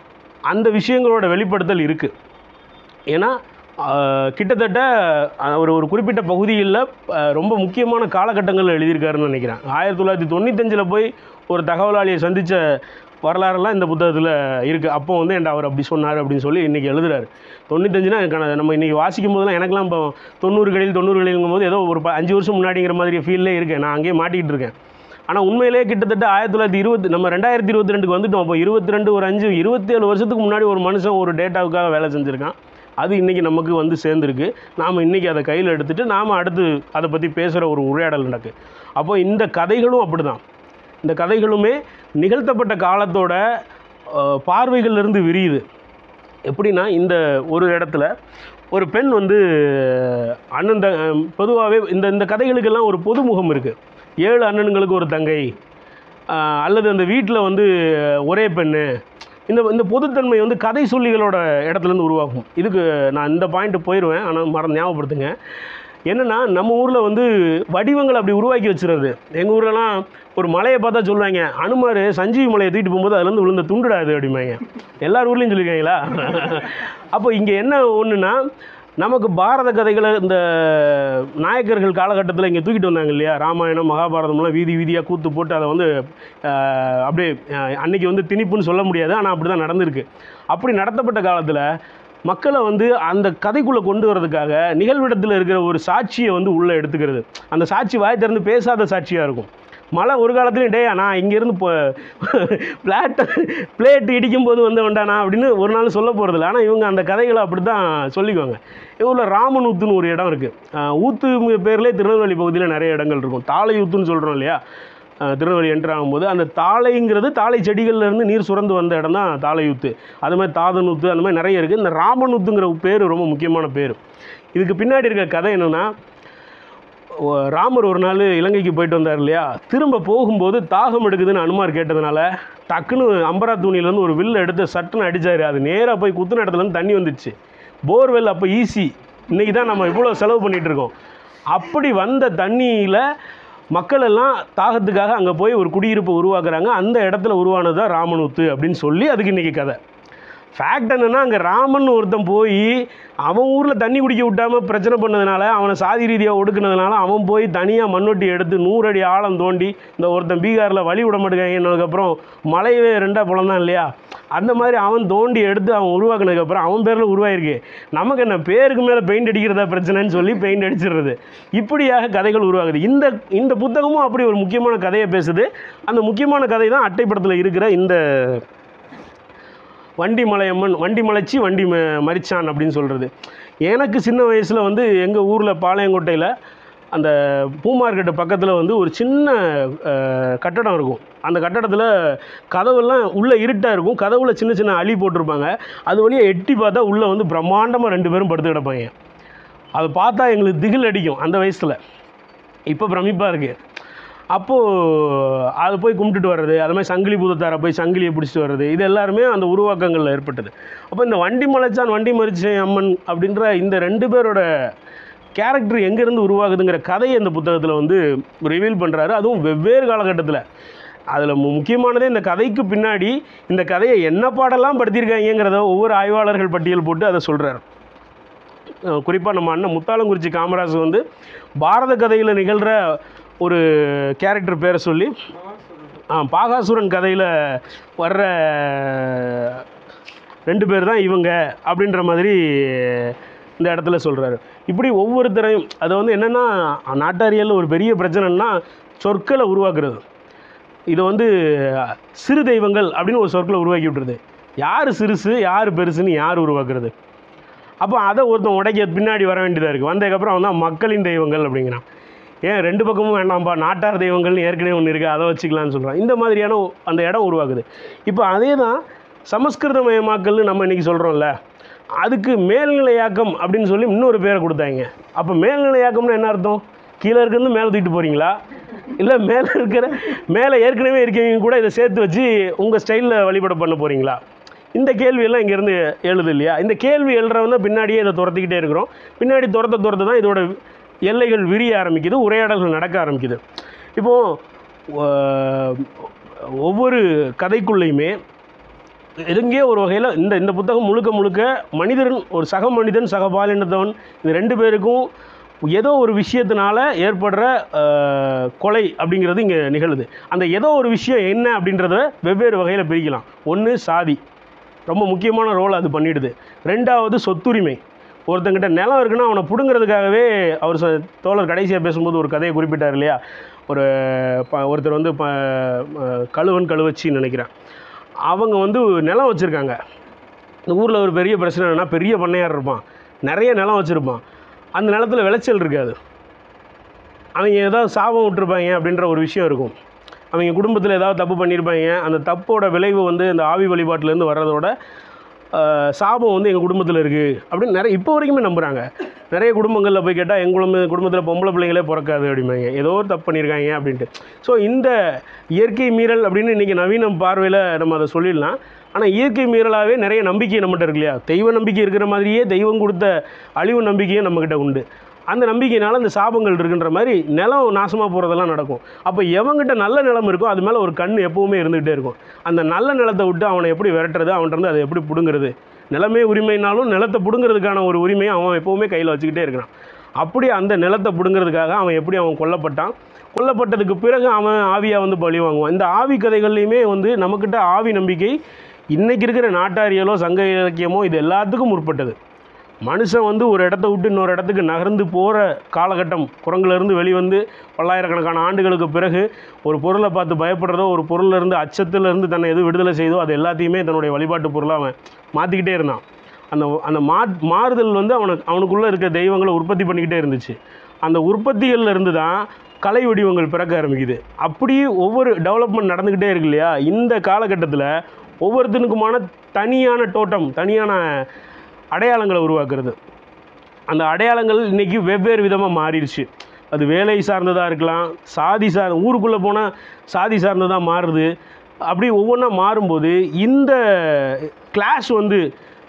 அந்த விஷயங்களோட வெளிப்படுத்தல் இருக்குது. ஏன்னா கிட்டத்தட்ட ஒரு ஒரு குறிப்பிட்ட பகுதியில் ரொம்ப முக்கியமான காலகட்டங்களில் எழுதியிருக்காருன்னு நினைக்கிறேன். ஆயிரத்தி தொள்ளாயிரத்தி தொண்ணூத்தஞ்சில் போய் ஒரு தகவலாளியை சந்தித்த வரலாறுலாம் இந்த புத்தகத்தில் இருக்குது. அப்போ வந்து என்கிட்ட அவர் அப்படி சொன்னார் அப்படின்னு சொல்லி இன்றைக்கி எழுதுறாரு. தொண்ணூத்தஞ்சுனா எனக்கு நம்ம இன்றைக்கி வாசிக்கும் போதெல்லாம் எனக்குலாம் இப்போ தொண்ணூறுகளில் தொண்ணூறுகளிலும் போது ஏதோ ஒரு அஞ்சு வருஷம் முன்னாடிங்கிற மாதிரி ஃபீல்லே இருக்கேன். நான் அங்கேயே மாட்டிக்கிட்டு இருக்கேன். ஆனால் உண்மையிலே கிட்டத்தட்ட ஆயிரத்தி தொள்ளாயிரத்தி இருபது நம்ம ரெண்டாயிரத்தி இருபத்தி ரெண்டுக்கு வந்துட்டோம். அப்போ இருபத்தி ரெண்டு ஒரு அஞ்சு இருபத்தேழு வருஷத்துக்கு முன்னாடி ஒரு மனுஷன் ஒரு டேட்டாவுக்காக வேலை செஞ்சுருக்கான். அது இன்றைக்கி நமக்கு வந்து சேர்ந்துருக்கு. நாம் இன்றைக்கி அதை கையில் எடுத்துகிட்டு நாம் அடுத்து அதை பற்றி பேசுகிற ஒரு உரையாடல் நடக்கு. அப்போ இந்த கதைகளும் அப்படி தான். இந்த கதைகளுமே நிகழ்த்தப்பட்ட காலத்தோட பார்வைகள்லேருந்து விரியுது. எப்படின்னா, இந்த ஒரு இடத்துல ஒரு பெண் வந்து அண்ணன் த பொதுவாகவே இந்த இந்த கதைகளுக்கெல்லாம் ஒரு பொதுமுகம் இருக்குது. ஏழு அண்ணன்களுக்கு ஒரு தங்கை, அல்லது அந்த வீட்டில் வந்து ஒரே பெண்ணு, இந்த இந்த பொதுத்தன்மை வந்து கதை சொல்லிகளோட இடத்துலேருந்து உருவாகும். இதுக்கு நான் இந்த பாயிண்ட்டு போயிடுவேன், ஆனால் மரம் ஞாபகப்படுத்துங்க. என்னென்னா, நம்ம ஊரில் வந்து வடிவங்களை அப்படி உருவாக்கி வச்சுருது. எங்கள் ஊர்லலாம் ஒரு மலையை பார்த்தா சொல்லுவாங்க, அனுமார் சஞ்சீவி மலையை தூக்கிட்டு போகும்போது அதுலேருந்து விழுந்த துண்டுடாது அப்படிம்பாங்க. எல்லார் ஊர்லேயும் சொல்லியிருக்காங்களா? அப்போ இங்கே என்ன ஒன்றுனா, நமக்கு பாரத கதைகளை இந்த நாயக்கர்கள் காலகட்டத்தில் இங்கே தூக்கிட்டு வந்தாங்க இல்லையா, ராமாயணம் மகாபாரதம்லாம் வீதி வீதியாக கூத்து போட்டு அதை வந்து அப்படியே அன்றைக்கி வந்து திணிப்புன்னு சொல்ல முடியாது, ஆனால் அப்படி தான் நடந்திருக்கு. அப்படி நடத்தப்பட்ட காலத்தில் மக்களை வந்து அந்த கதைக்குள்ளே கொண்டு வரதுக்காக நிகழ்விடத்தில் இருக்கிற ஒரு சாட்சியை வந்து உள்ளே எடுத்துக்கிறது. அந்த சாட்சி வாய் திறந்து பேசாத சாட்சியாக இருக்கும். மழை ஒரு காலத்துலேயும் டே நான் இங்கேருந்து இப்போ பிளாட் பிளேட்டு இடிக்கும்போது வந்து வேண்டாண்ணா அப்படின்னு ஒரு நாள் சொல்ல போகிறதில்ல. ஆனால் இவங்க அந்த கதைகளை அப்படி தான் சொல்லிக்குவாங்க. இவங்கள ராமன் ஊத்துன்னு ஒரு இடம் இருக்குது. ஊத்து பேர்லேயே திருநெல்வேலி பகுதியில் நிறைய இடங்கள் இருக்கும். தாளை ஊத்துன்னு சொல்கிறோம் இல்லையா, திருநெல்வேலி என்ட்ரு ஆகும்போது அந்த தாளைங்கிறது தாளை செடிகள்லேருந்து நீர் சுரந்து வந்த இடம் தான் தாளையூத்து. அது மாதிரி தாதனூத்து அந்த மாதிரி நிறைய இருக்குது. இந்த ராமனூத்துங்கிற பேர் ரொம்ப முக்கியமான பேர். இதுக்கு பின்னாடி இருக்க கதை என்னென்னா, ராமர் ஒரு நாள் இலங்கைக்கு போயிட்டு வந்தார் இல்லையா, திரும்ப போகும்போது தாகம் எடுக்குதுன்னு அனுமார் கேட்டதுனால டக்குன்னு அம்பரா தூணிலேருந்து ஒரு வில்லை எடுத்து சட்டுன்னு அடித்தார். அது நேராக போய் குத்துன இடத்துலேருந்து தண்ணி வந்துடுச்சு. போர்வெல் அப்போ ஈஸி, இன்றைக்கி தான் நம்ம இவ்வளோ செலவு பண்ணிகிட்டு இருக்கோம். அப்படி வந்த தண்ணியில் மக்கள் எல்லாம் தாகத்துக்காக அங்கே போய் ஒரு குடியிருப்பை உருவாக்குறாங்க. அந்த இடத்துல உருவானது தான் ராமனூத்து அப்படின்னு சொல்லி அதுக்கு இன்றைக்கி கதை. ஃபேக்ட் என்னென்னா, அங்கே ராமன் ஒருத்தன் போய் அவன் ஊரில் தண்ணி குடிக்க விட்டாமல் பிரச்சனை பண்ணதுனால, அவனை சாதி ரீதியாக ஒடுக்குனதுனால அவன் போய் தனியாக மண்ணொட்டி எடுத்து நூறு அடி ஆழம் தோண்டி இந்த ஒருத்தன் பீகாரில் வழி விட மாட்டேங்கிறதுக்கப்புறம் மலையவே ரெண்டாக புலந்தான் இல்லையா, அந்த மாதிரி அவன் தோண்டி எடுத்து அவன் உருவாக்குனதுக்கப்புறம் அவன் பேரில் உருவாயிருக்கு. நமக்கு என்ன பேருக்கு மேலே பெயிண்ட் அடிக்கிறதா பிரச்சனைன்னு சொல்லி பெயிண்ட் அடிச்சிடுறது. இப்படியாக கதைகள் உருவாகுது. இந்த இந்த புத்தகமும் அப்படி ஒரு முக்கியமான கதையை பேசுது. அந்த முக்கியமான கதை தான் அட்டைப்படத்தில் இருக்கிற இந்த வண்டி மலையம்மன், வண்டி மலைச்சி வண்டி ம மரிச்சான் அப்படின்னு சொல்கிறது. எனக்கு சின்ன வயசில் வந்து எங்கள் ஊரில் பாளையங்கோட்டையில் அந்த பூ மார்க்கெட்டு பக்கத்தில் வந்து ஒரு சின்ன கட்டடம் இருக்கும். அந்த கட்டடத்தில் கதவெல்லாம் உள்ளே இருட்டாக இருக்கும். கதவுல சின்ன சின்ன அழி போட்டிருப்பாங்க. அது வழியாக எட்டி பார்த்தா உள்ளே வந்து பிரம்மாண்டமாக ரெண்டு பேரும் படுத்து கிடப்பாங்க. அதை பார்த்தா எங்களுக்கு திகில் அடிக்கும் அந்த வயசில். இப்போ பிரமிப்பாக இருக்குது. அப்போது அதை போய் கும்பிட்டுட்டு வர்றது, அது மாதிரி சங்கிலி பூதத்தாரை போய் சங்கிலியை பிடிச்சிட்டு வர்றது, இது எல்லாருமே அந்த உருவாக்கங்களில் ஏற்பட்டது. அப்போ இந்த வண்டி மலைச்சான் வண்டி மறிச்ச அம்மன் அப்படின்ற இந்த ரெண்டு பேரோட கேரக்டர் எங்கேருந்து உருவாகுதுங்கிற கதையை இந்த புத்தகத்தில் வந்து ரிவீல் பண்ணுறாரு. அதுவும் வெவ்வேறு காலகட்டத்தில். அதில் முக்கியமானதே இந்த கதைக்கு பின்னாடி இந்த கதையை என்ன பாடெல்லாம் படுத்தியிருக்காங்கிறத ஒவ்வொரு ஆய்வாளர்கள் பட்டியல் போட்டு அதை சொல்கிறார். குறிப்பாக நம்ம அண்ணன் முத்தாலங்குறிச்சி காமராஜ் வந்து பாரத கதையில் நிகழ்கிற ஒரு கேரக்டர் பேரை சொல்லி பாகாசுரன் கதையில் வர்ற ரெண்டு பேர் தான் இவங்க அப்படின்ற மாதிரி இந்த இடத்துல சொல்கிறாரு. இப்படி ஒவ்வொருத்தரையும் அதை வந்து என்னென்னா நாட்டாரியலில் ஒரு பெரிய பிரச்சனைன்னா சொற்களை உருவாக்குறது. இதை வந்து சிறு தெய்வங்கள் அப்படின்னு ஒரு சொற்களை உருவாக்கி விட்டுருது. யார் சிறுசு யார் பெருசுன்னு யார் உருவாக்குறது? அப்போ அதை ஒருத்தன் உடைக்க பின்னாடி வர வேண்டியதாக இருக்குது. வந்ததுக்கப்புறம் அவன் தான் மக்களின் தெய்வங்கள் அப்படிங்கிறான். ஏன் ரெண்டு பக்கமும் வேண்டாம்ப்பா, நாட்டார் தெய்வங்கள்னு ஏற்கனவே ஒன்று இருக்குது, அதை வச்சுக்கலான்னு சொல்கிறான். இந்த மாதிரியான அந்த இடம் உருவாக்குது. இப்போ அதே தான் சமஸ்கிருதமயமாக்கல்னு நம்ம இன்றைக்கி சொல்கிறோம்ல, அதுக்கு மேல்நிலையாக்கம் அப்படின்னு சொல்லி இன்னொரு பேரை கொடுத்தாங்க. அப்போ மேல்நிலையாக்கம்னு என்ன அர்த்தம்? கீழே இருக்கிறது மேலே தூக்கிட்டு போகிறீங்களா? இல்லை மேலே இருக்கிற மேலே ஏற்கனவே இருக்கவங்க கூட இதை சேர்த்து வச்சு உங்கள் ஸ்டைலில் வழிபட பண்ண போகிறீங்களா? இந்த கேள்வியெல்லாம் இங்கேருந்து எழுது இல்லையா? இந்த கேள்வி எழுறவங்க தான் பின்னாடியே இதை துரத்திக்கிட்டே இருக்கிறோம். பின்னாடி துரத்த துரத்த தான் இதோட எல்லைகள் விரிய ஆரம்பிக்குது, உரையாடல்கள் நடக்க ஆரம்பிக்குது. இப்போது ஒவ்வொரு கதைக்குள்ளேயுமே எங்கேயோ ஒரு வகையில் இந்த இந்த புத்தகம் முழுக்க முழுக்க மனிதன், ஒரு சக மனிதன் சக பாலினத்தவன், இது ரெண்டு பேருக்கும் ஏதோ ஒரு விஷயத்தினால ஏற்படுற கொலை அப்படிங்கிறது இங்கே நிகழுது. அந்த ஏதோ ஒரு விஷயம் என்ன அப்படின்றத வெவ்வேறு வகையில் பிரிக்கலாம். ஒன்று சாதி, ரொம்ப முக்கியமான ரோல் அது பண்ணிடுது. ரெண்டாவது சொத்துரிமை. ஒருத்தங்கிட்ட நிலம் இருக்குன்னா அவனை பிடுங்கிறதுக்காகவே அவர் தோழர் கடைசியாக பேசும்போது ஒரு கதையை குறிப்பிட்டார் இல்லையா? ஒரு ப ஒருத்தர் வந்து ப கழுவன் கழுவச்சின்னு நினைக்கிறேன். அவங்க வந்து நிலம் வச்சுருக்காங்க. இந்த ஊரில் ஒரு பெரிய பிரச்சனை என்னென்னா, பெரிய பண்ணையார் இருப்பான், நிறைய நிலம் வச்சுருப்பான். அந்த நிலத்தில் விளைச்சல் இருக்காது. அவங்க ஏதாவது சாபம் விட்டுருப்பாங்க அப்படின்ற ஒரு விஷயம் இருக்கும். அவங்க குடும்பத்தில் ஏதாவது தப்பு பண்ணியிருப்பாங்க. அந்த தப்போட விளைவு வந்து இந்த ஆவி வழிபாட்டிலேருந்து வர்றதோட சாபம் வந்து எங்கள் குடும்பத்தில் இருக்குது அப்படின்னு நிறைய இப்போ வரைக்குமே நம்புகிறாங்க. நிறைய குடும்பங்களில் போய் கேட்டால் எங்கள் குடும்ப குடும்பத்தில் பொம்பளை பிள்ளைங்களே பிறக்காது அப்படிம்பாங்க, ஏதோ ஒரு தப்பு பண்ணியிருக்காங்க அப்படின்ட்டு. ஸோ இந்த இயற்கை மீறல் அப்படின்னு இன்றைக்கி நவீன பார்வையில் நம்ம அதை சொல்லிடலாம். ஆனால் இயற்கை மீறலாகவே நிறைய நம்பிக்கை நம்மகிட்ட இருக்கு இல்லையா? தெய்வ நம்பிக்கை இருக்கிற மாதிரியே தெய்வம் கொடுத்த அழிவு நம்பிக்கையும் நம்மக்கிட்ட உண்டு. அந்த நம்பிக்கையினால் அந்த சாபங்கள் இருக்குன்ற மாதிரி நிலம் நாசமாக போகிறதெல்லாம் நடக்கும். அப்போ எவங்கிட்ட நல்ல நிலம் இருக்கோ அது மேலே ஒரு கண் எப்போவுமே இருந்துகிட்டே இருக்கும். அந்த நல்ல நிலத்தை விட்டு அவனை எப்படி விரட்டுறது, அவன்கிட்ட வந்து அதை எப்படி பிடுங்கிறது? நிலமே உரிமைனாலும் நிலத்தை பிடுங்கிறதுக்கான ஒரு உரிமையை அவன் எப்போவுமே கையில் வச்சுக்கிட்டே இருக்கிறான். அப்படி அந்த நிலத்தை பிடுங்கிறதுக்காக அவன் எப்படி அவன் கொல்லப்பட்டான், கொல்லப்பட்டதுக்கு பிறகு அவன் ஆவியாக வந்து பழி வாங்குவான். இந்த ஆவி கதைகள்லையுமே வந்து நம்மக்கிட்ட ஆவி நம்பிக்கை இன்றைக்கி இருக்கிற நாட்டாரியலோ சங்க இலக்கியமோ இது எல்லாத்துக்கும் முற்பட்டது. மனுஷன் வந்து ஒரு இடத்த விட்டு இன்னொரு இடத்துக்கு நகர்ந்து போகிற காலகட்டம், குரங்குலேருந்து வெளிவந்து பல்லாயிரக்கணக்கான ஆண்டுகளுக்கு பிறகு ஒரு பொருளை பார்த்து பயப்படுறதோ, ஒரு பொருளிலேருந்து அச்சத்திலேருந்து தன்னை எது விடுதலை செய்தோ அது எல்லாத்தையுமே தன்னுடைய வழிபாட்டு பொருளாக அவன் மாற்றிக்கிட்டே இருந்தான். அந்த அந்த மா மாறுதல் வந்து அவனுக்கு அவனுக்குள்ளே இருக்க தெய்வங்களை உற்பத்தி பண்ணிக்கிட்டே இருந்துச்சு. அந்த உற்பத்திகளில் இருந்து தான் கலை வடிவங்கள் பிறக்க ஆரம்பிக்குது. அப்படி ஒவ்வொரு டெவலப்மெண்ட் நடந்துக்கிட்டே இருக்கு இல்லையா? இந்த காலகட்டத்தில் ஒவ்வொருத்தனுக்குமான தனியான டோட்டம், தனியான அடையாளங்களை உருவாக்குறது. அந்த அடையாளங்கள் இன்றைக்கி வெவ்வேறு விதமாக மாறிடுச்சு. அது வேலை சார்ந்ததாக இருக்கலாம், சாதி சார் ஊருக்குள்ளே போனால் சாதி சார்ந்ததாக மாறுது. அப்படி ஒவ்வொன்றா மாறும்போது இந்த கிளாஷ் வந்து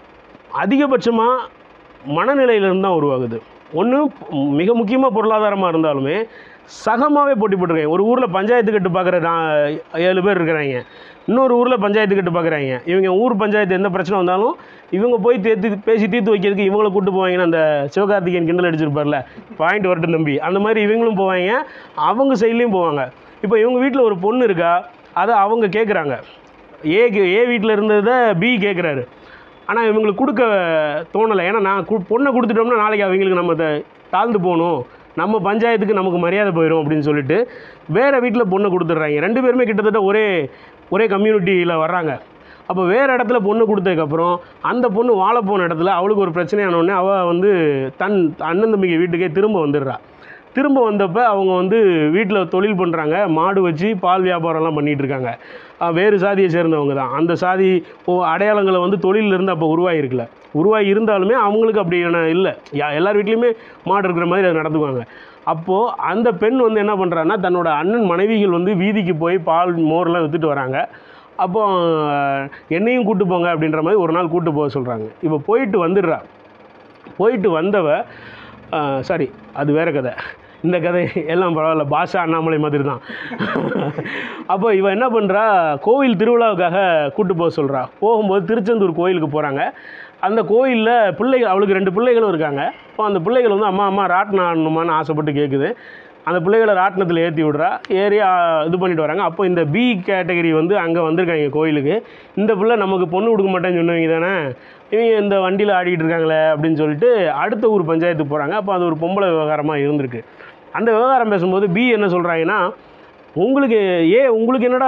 அதிகபட்சமாக மனநிலையிலேருந்து தான் உருவாகுது. ஒன்று மிக முக்கியமாக பொருளாதாரமாக இருந்தாலுமே சகமாகவே போட்டி போட்டிருக்காங்க. ஒரு ஊரில் பஞ்சாயத்து கட்டு பார்க்குற நான் ஏழு பேர் இருக்கிறாங்க, இன்னொரு ஊரில் பஞ்சாயத்து கட்டு பார்க்குறாங்க. இவங்க ஊர் பஞ்சாயத்து எந்த பிரச்சனை வந்தாலும் இவங்க போய் தேர்த்து பேசி தீர்த்து வைக்கிறதுக்கு இவங்களை கூப்பிட்டு போவாங்கன்னு அந்த சிவகார்த்திகேயன் கிண்டல் அடிச்சிருப்பார்ல, பாயிண்ட் வரட்டும் தம்பி, அந்த மாதிரி இவங்களும் போவாங்க, அவங்க சைட்லேயும் போவாங்க. இப்போ இவங்க வீட்டில் ஒரு பொண்ணு இருக்கா, அதை அவங்க கேட்குறாங்க. ஏ ஏ வீட்டில் இருந்ததை பி கேட்குறாரு. ஆனால் இவங்களுக்கு கொடுக்க தோணலை. ஏன்னா நான் கு பொண்ணை கொடுத்துட்டோம்னா நாளைக்கு அவங்களுக்கு நம்ம தாழ்ந்து போகணும், நம்ம பஞ்சாயத்துக்கு நமக்கு மரியாதை போயிடும் அப்படின்னு சொல்லிட்டு வேறு வீட்டில் பொண்ணை கொடுத்துட்றாங்க. ரெண்டு பேருமே கிட்டத்தட்ட ஒரே ஒரே கம்யூனிட்டியில் வர்றாங்க. அப்போ வேறு இடத்துல பொண்ணு கொடுத்ததுக்கப்புறம் அந்த பொண்ணு வாழ போன இடத்துல அவளுக்கு ஒரு பிரச்சனையானோடனே அவள் வந்து தன் அண்ணன் தம்பிக்கு வீட்டுக்கே திரும்ப வந்துடுறா. திரும்ப வந்தப்போ அவங்க வந்து வீட்டில் தொழில் பண்ணுறாங்க, மாடு வச்சு பால் வியாபாரம்லாம் பண்ணிகிட்ருக்காங்க. வேறு சாதியை சேர்ந்தவங்க தான். அந்த சாதி அடையாளங்களை வந்து தொழிலிருந்து அப்போ உருவாகிருக்கல. உருவாகி இருந்தாலுமே அவங்களுக்கு அப்படியான இல்லை. எல்லார் வீட்லேயுமே மாடு இருக்கிற மாதிரி அதை நடந்துக்குவாங்க. அப்போது அந்த பெண் வந்து என்ன பண்ணுறான்னா, தன்னோட அண்ணன் மனைவிகள் வந்து வீதிக்கு போய் பால் மோர்லாம் விற்றுட்டு வராங்க. அப்போ என்னையும் கூட்டு போங்க அப்படின்ற மாதிரி ஒரு நாள் கூட்டு போக சொல்கிறாங்க. இப்போ போயிட்டு வந்துடுறா. போயிட்டு வந்தவ சாரி அது வேறு கதை. இந்த கதை எல்லாம் பரவாயில்ல, பாஷா அண்ணாமலை மாதிரி தான். அப்போ இவன் என்ன பண்ணுறா, கோவில் திருவிழாவுக்காக கூட்டு போக சொல்கிறா. போகும்போது திருச்செந்தூர் கோயிலுக்கு போகிறாங்க. அந்த கோயிலில் பிள்ளைகள், அவளுக்கு ரெண்டு பிள்ளைகளும் இருக்காங்க. இப்போ அந்த பிள்ளைகள் வந்து அம்மா அம்மா ராட்டினம் ஆடணுமான்னு ஆசைப்பட்டு கேட்குது. அந்த பிள்ளைகளை ராட்டினத்தில் ஏற்றி விட்றா. ஏறி இது பண்ணிட்டு வராங்க. அப்போ இந்த பி கேட்டகரி வந்து அங்கே வந்திருக்காங்க கோயிலுக்கு. இந்த பிள்ளை நமக்கு பொண்ணு கொடுக்க மாட்டேன்னு சொன்னவங்க தானே, இவங்க இந்த வண்டியில் ஆடிக்கிட்டு இருக்காங்களே அப்படின்னு சொல்லிட்டு அடுத்த ஊர் பஞ்சாயத்துக்கு போகிறாங்க. அப்போ அது ஒரு பொம்பளை விவகாரமாக இருந்திருக்கு. அந்த விவகாரம் பேசும்போது பி என்ன சொல்கிறாங்கன்னா, உங்களுக்கு ஏன் உங்களுக்கு என்னடா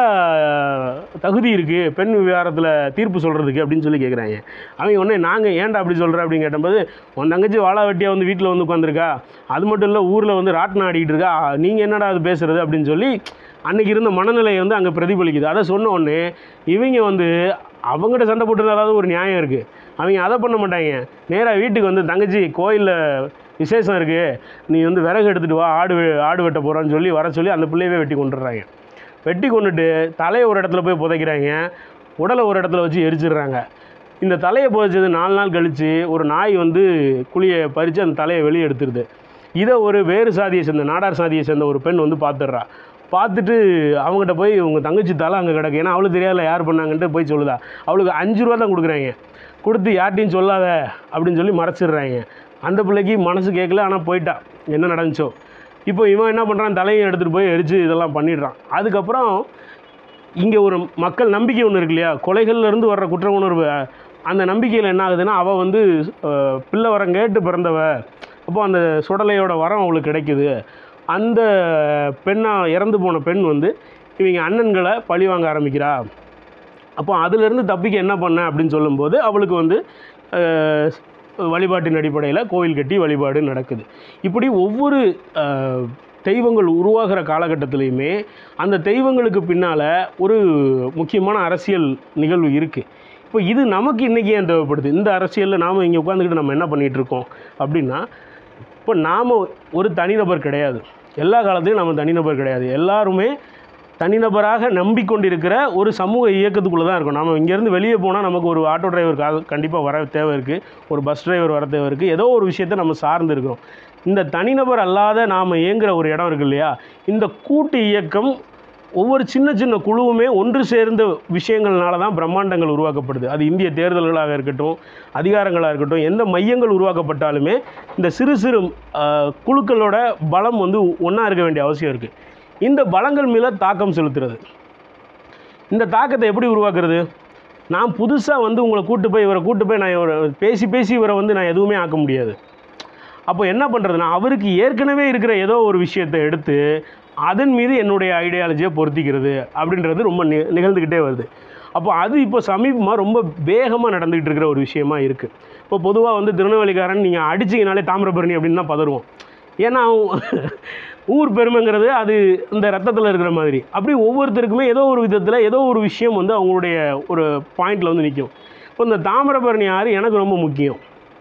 தகுதி இருக்குது பெண் விவகாரத்தில் தீர்ப்பு சொல்கிறதுக்கு அப்படின்னு சொல்லி கேட்குறாங்க. அவங்க ஒன்றே நாங்கள் ஏன்டா அப்படி சொல்கிற அப்படின்னு கேட்டபோது, உன் தங்கச்சி வாழா வெட்டியாக வந்து வீட்டில் வந்து உட்காந்துருக்கா, அது மட்டும் இல்லை ஊரில் வந்து ராட்டினம் ஆடிக்கிட்டு இருக்கா, நீங்கள் என்னடா அது பேசுகிறது அப்படின்னு சொல்லி அன்றைக்கி இருந்த மனநிலையை வந்து அங்கே பிரதிபலிக்குது. அதை சொன்ன உடனே இவங்க வந்து அவங்ககிட்ட சண்டை போட்டுருந்தா அதாவது ஒரு நியாயம் இருக்குது. அவங்க அதை பண்ண மாட்டாங்க. நேராக வீட்டுக்கு வந்து தங்கச்சி கோயிலில் விசேஷம் இருக்குது, நீ வந்து விறகு எடுத்துகிட்டு வா, ஆடு ஆடு வெட்ட போகிறான்னு சொல்லி வர சொல்லி அந்த பிள்ளையவே வெட்டி கொண்டுடுறாங்க. வெட்டி கொண்டுட்டு தலையை ஒரு இடத்துல போய் புதைக்கிறாங்க, உடலை ஒரு இடத்துல வச்சு எரிச்சிடுறாங்க. இந்த தலையை புதைச்சது நாலு நாள் கழித்து ஒரு நாய் வந்து குழியை பறித்து அந்த தலையை வெளியே எடுத்துருது. இதை ஒரு வேறு சாதியை சேர்ந்த நாடார் சாதியை சேர்ந்த ஒரு பெண் வந்து பார்த்துடுறா. பார்த்துட்டு அவங்ககிட்ட போய் உங்கள் தங்கச்சி தலை அங்கே கிடக்கு, ஏன்னா அவளுக்கு தெரியாதுல யார் பண்ணாங்கன்ட்டு போய் சொல்லுதா. அவளுக்கு அஞ்சு ரூபா தான் கொடுக்குறாங்க. கொடுத்து யார்ட்டையும் சொல்லாத அப்படின்னு சொல்லி மறைச்சிடுறாங்க. அந்த பிள்ளைக்கு மனசு கேட்கல, ஆனால் போயிட்டா, என்ன நடந்துச்சோ. இப்போ இவன் என்ன பண்ணுறான், தலையை எடுத்துகிட்டு போய் எரித்து இதெல்லாம் பண்ணிடுறான். அதுக்கப்புறம் இங்கே ஒரு மக்கள் நம்பிக்கை ஒன்று இருக்கு இல்லையா, கொலைகள்லேருந்து வர்ற குற்ற உணர்வு, அந்த நம்பிக்கையில் என்ன ஆகுதுன்னா, அவள் வந்து பிள்ளை வரம் கேட்டு பிறந்தவ, அப்போது அந்த சுடலையோட வரம் அவளுக்கு கிடைக்குது. அந்த பெண்ணாக இறந்து போன பெண் வந்து இவங்க அண்ணன்களை பழி வாங்க ஆரம்பிக்கிறா. அப்போ அதிலேருந்து தப்பிக்க என்ன பண்ண அப்படின்னு சொல்லும்போது அவளுக்கு வந்து வழிபாட்டின் அடிப்படையில் கோவில் கட்டி வழிபாடு நடக்குது. இப்படி ஒவ்வொரு தெய்வங்கள் உருவாகிற காலகட்டத்திலையுமே அந்த தெய்வங்களுக்கு பின்னால் ஒரு முக்கியமான அரசியல் நிகழ்வு இருக்குது. இப்போ இது நமக்கு இன்றைக்கி ஏன் தேவைப்படுது? இந்த அரசியலில் நாம் இங்கே உட்காந்துக்கிட்டு நம்ம என்ன பண்ணிகிட்ருக்கோம் அப்படின்னா, இப்போ நாம் ஒரு தனிநபர் கிடையாது, எல்லா காலத்துலையும் நம்ம தனிநபர் கிடையாது. எல்லாருமே தனிநபராக நம்பிக்கொண்டிருக்கிற ஒரு சமூக இயக்கத்துக்குள்ளே தான் இருக்கும். நம்ம இங்கேருந்து வெளியே போனால் நமக்கு ஒரு ஆட்டோ டிரைவர் கா கண்டிப்பாக வர தேவை இருக்குது, ஒரு பஸ் டிரைவர் வர தேவை இருக்குது, ஏதோ ஒரு விஷயத்தை நம்ம சார்ந்து இருக்கிறோம். இந்த தனிநபர் அல்லாத நாம் இயங்குகிற ஒரு இடம் இருக்குது இல்லையா, இந்த கூட்டு இயக்கம் ஒவ்வொரு சின்ன சின்ன குழுவுமே ஒன்று சேர்ந்த விஷயங்கள்னால தான் பிரம்மாண்டங்கள் உருவாக்கப்படுது. அது இந்திய தேர்தல்களாக இருக்கட்டும், அதிகாரங்களாக இருக்கட்டும், எந்த மையங்கள் உருவாக்கப்பட்டாலுமே இந்த சிறு சிறு குழுக்களோட பலம் வந்து ஒன்றா இருக்க வேண்டிய அவசியம் இருக்குது. இந்த பலங்கள் மேலே தாக்கம் செலுத்துறது, இந்த தாக்கத்தை எப்படி உருவாக்குறது? நான் புதுசாக வந்து உங்களை கூட்டு போய் இவரை கூட்டு போய் நான் இவரை பேசி பேசி இவரை வந்து நான் எதுவுமே ஆக்க முடியாது. அப்போ என்ன பண்ணுறதுனா, அவருக்கு ஏற்கனவே இருக்கிற ஏதோ ஒரு விஷயத்தை எடுத்து அதன் மீது என்னுடைய ஐடியாலஜியை பொருத்திக்கிறது அப்படின்றது ரொம்ப நி நிகழ்ந்துக்கிட்டே வருது. அப்போ அது இப்போ சமீபமாக ரொம்ப வேகமாக நடந்துக்கிட்டு இருக்கிற ஒரு விஷயமா இருக்குது. இப்போ பொதுவாக வந்து திருநெல்வேலிக்காரன் நீங்கள் அடிச்சிங்கனாலே தாமிரபரணி அப்படின்னு தான் பதறுவோம். ஏன்னா ஊர் பெருமைங்கிறது அது இந்த ரத்தத்தில் இருக்கிற மாதிரி. அப்படி ஒவ்வொருத்தருக்குமே ஏதோ ஒரு விதத்தில் ஏதோ ஒரு விஷயம் வந்து அவங்களுடைய ஒரு பாயிண்டில் வந்து நிற்கும். இப்போ இந்த தாமிரபரணி ஆறு எனக்கு ரொம்ப முக்கியம்.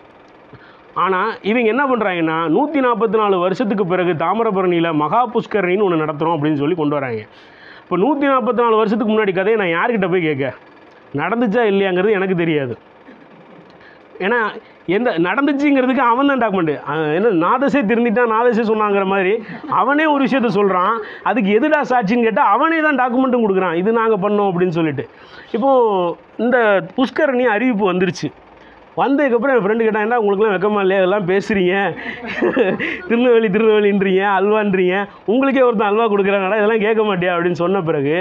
ஆனால் இவங்க என்ன பண்ணுறாங்கன்னா, நூற்றி நாற்பத்தி நாலு வருஷத்துக்கு பிறகு தாமிரபரணியில் மகா புஷ்கரணின்னு ஒன்று நடத்துகிறோம் அப்படின்னு சொல்லி கொண்டு வராங்க. இப்போ நூற்றி நாற்பத்தி நாலு வருஷத்துக்கு முன்னாடி கதையை நான் யார்கிட்ட போய் கேட்க, நடந்துச்சா இல்லையாங்கிறது எனக்கு தெரியாது. ஏன்னா எந்த நடந்துச்சுங்கிறதுக்கு அவன் தான் டாக்குமெண்ட்டு. என்ன நாதசே திருந்திட்டான், நாதசே சொன்னாங்கிற மாதிரி அவனே ஒரு விஷயத்த சொல்கிறான். அதுக்கு எதுடா சாட்சின்னு கேட்டால் அவனே தான் டாக்குமெண்ட்டும் கொடுக்குறான், இது நாங்கள் பண்ணோம் அப்படின்னு சொல்லிட்டு. இப்போது இந்த புஷ்கரணி அறிவிப்பு வந்துருச்சு. வந்ததுக்கப்புறம் என் ஃப்ரெண்டு கேட்டால், என்ன உங்களுக்குலாம் வெக்கமா இல்லையா, இதெல்லாம் பேசுகிறீங்க, திருநெல்வேலி திருநெல்வேலின்றீங்க, அல்வான்றீங்க, உங்களுக்கே ஒருத்தன் அல்வா கொடுக்குறாங்கடா, இதெல்லாம் கேட்க மாட்டியா அப்படின்னு சொன்ன பிறகு,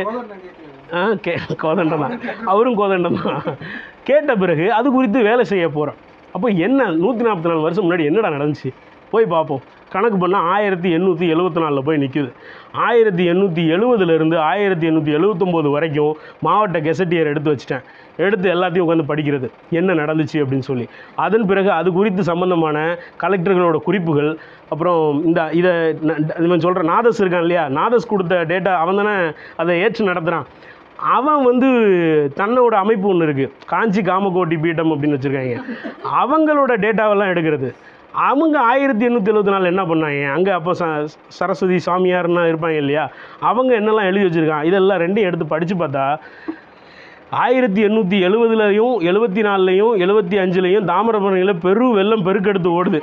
ஆ கே கோதண்டம் தான், அவரும் கோதண்டம் தான். கேட்ட பிறகு அது குறித்து வேலை செய்ய போகிறோம். அப்போ என்ன நூற்றி நாற்பத்தி நாலு வருஷம் முன்னாடி என்னடா நடந்துச்சு, போய் பார்ப்போம். கணக்கு பண்ணால் ஆயிரத்தி எண்ணூற்றி எழுபத்தி நாலில் போய் நிற்குது. ஆயிரத்தி எண்ணூற்றி எழுபதுலேருந்து ஆயிரத்தி எண்ணூற்றி எழுபத்தொம்போது வரைக்கும் மாவட்ட கெசட்டியர் எடுத்து வச்சுட்டேன். எடுத்து எல்லாத்தையும் உட்காந்து படிக்கிறது என்ன நடந்துச்சு அப்படின்னு சொல்லி. அதன் பிறகு அது குறித்து சம்பந்தமான கலெக்டர்களோட குறிப்புகள், அப்புறம் இந்த இதை இவன் சொல்கிற நாதஸ் இருக்கான் இல்லையா, நாதஸ் கொடுத்த டேட்டா அவன் தானே அதை ஏற்று நடத்துகிறான். அவன் வந்து தன்னோட அமைப்பு ஒன்று இருக்குது, காஞ்சி காமகோட்டி பீட்டம் அப்படின்னு வச்சுருக்காங்க. அவங்களோட டேட்டாவெல்லாம் எடுக்கிறது. அவங்க ஆயிரத்தி எண்ணூற்றி எழுபத்தி நாலு என்ன பண்ணாங்க, அங்கே அப்போ ச சரஸ்வதி சாமியார்னா இருப்பாங்க இல்லையா, அவங்க என்னெல்லாம் எழுதி வச்சுருக்காங்க, இதெல்லாம் ரெண்டையும் எடுத்து படித்து பார்த்தா ஆயிரத்தி எண்ணூற்றி எழுபதுலையும் எழுபத்தி நாலுலையும் எழுபத்தி அஞ்சுலையும் தாமிரபரணியில் பெரும் வெள்ளம் பெருக்கெடுத்து ஓடுது.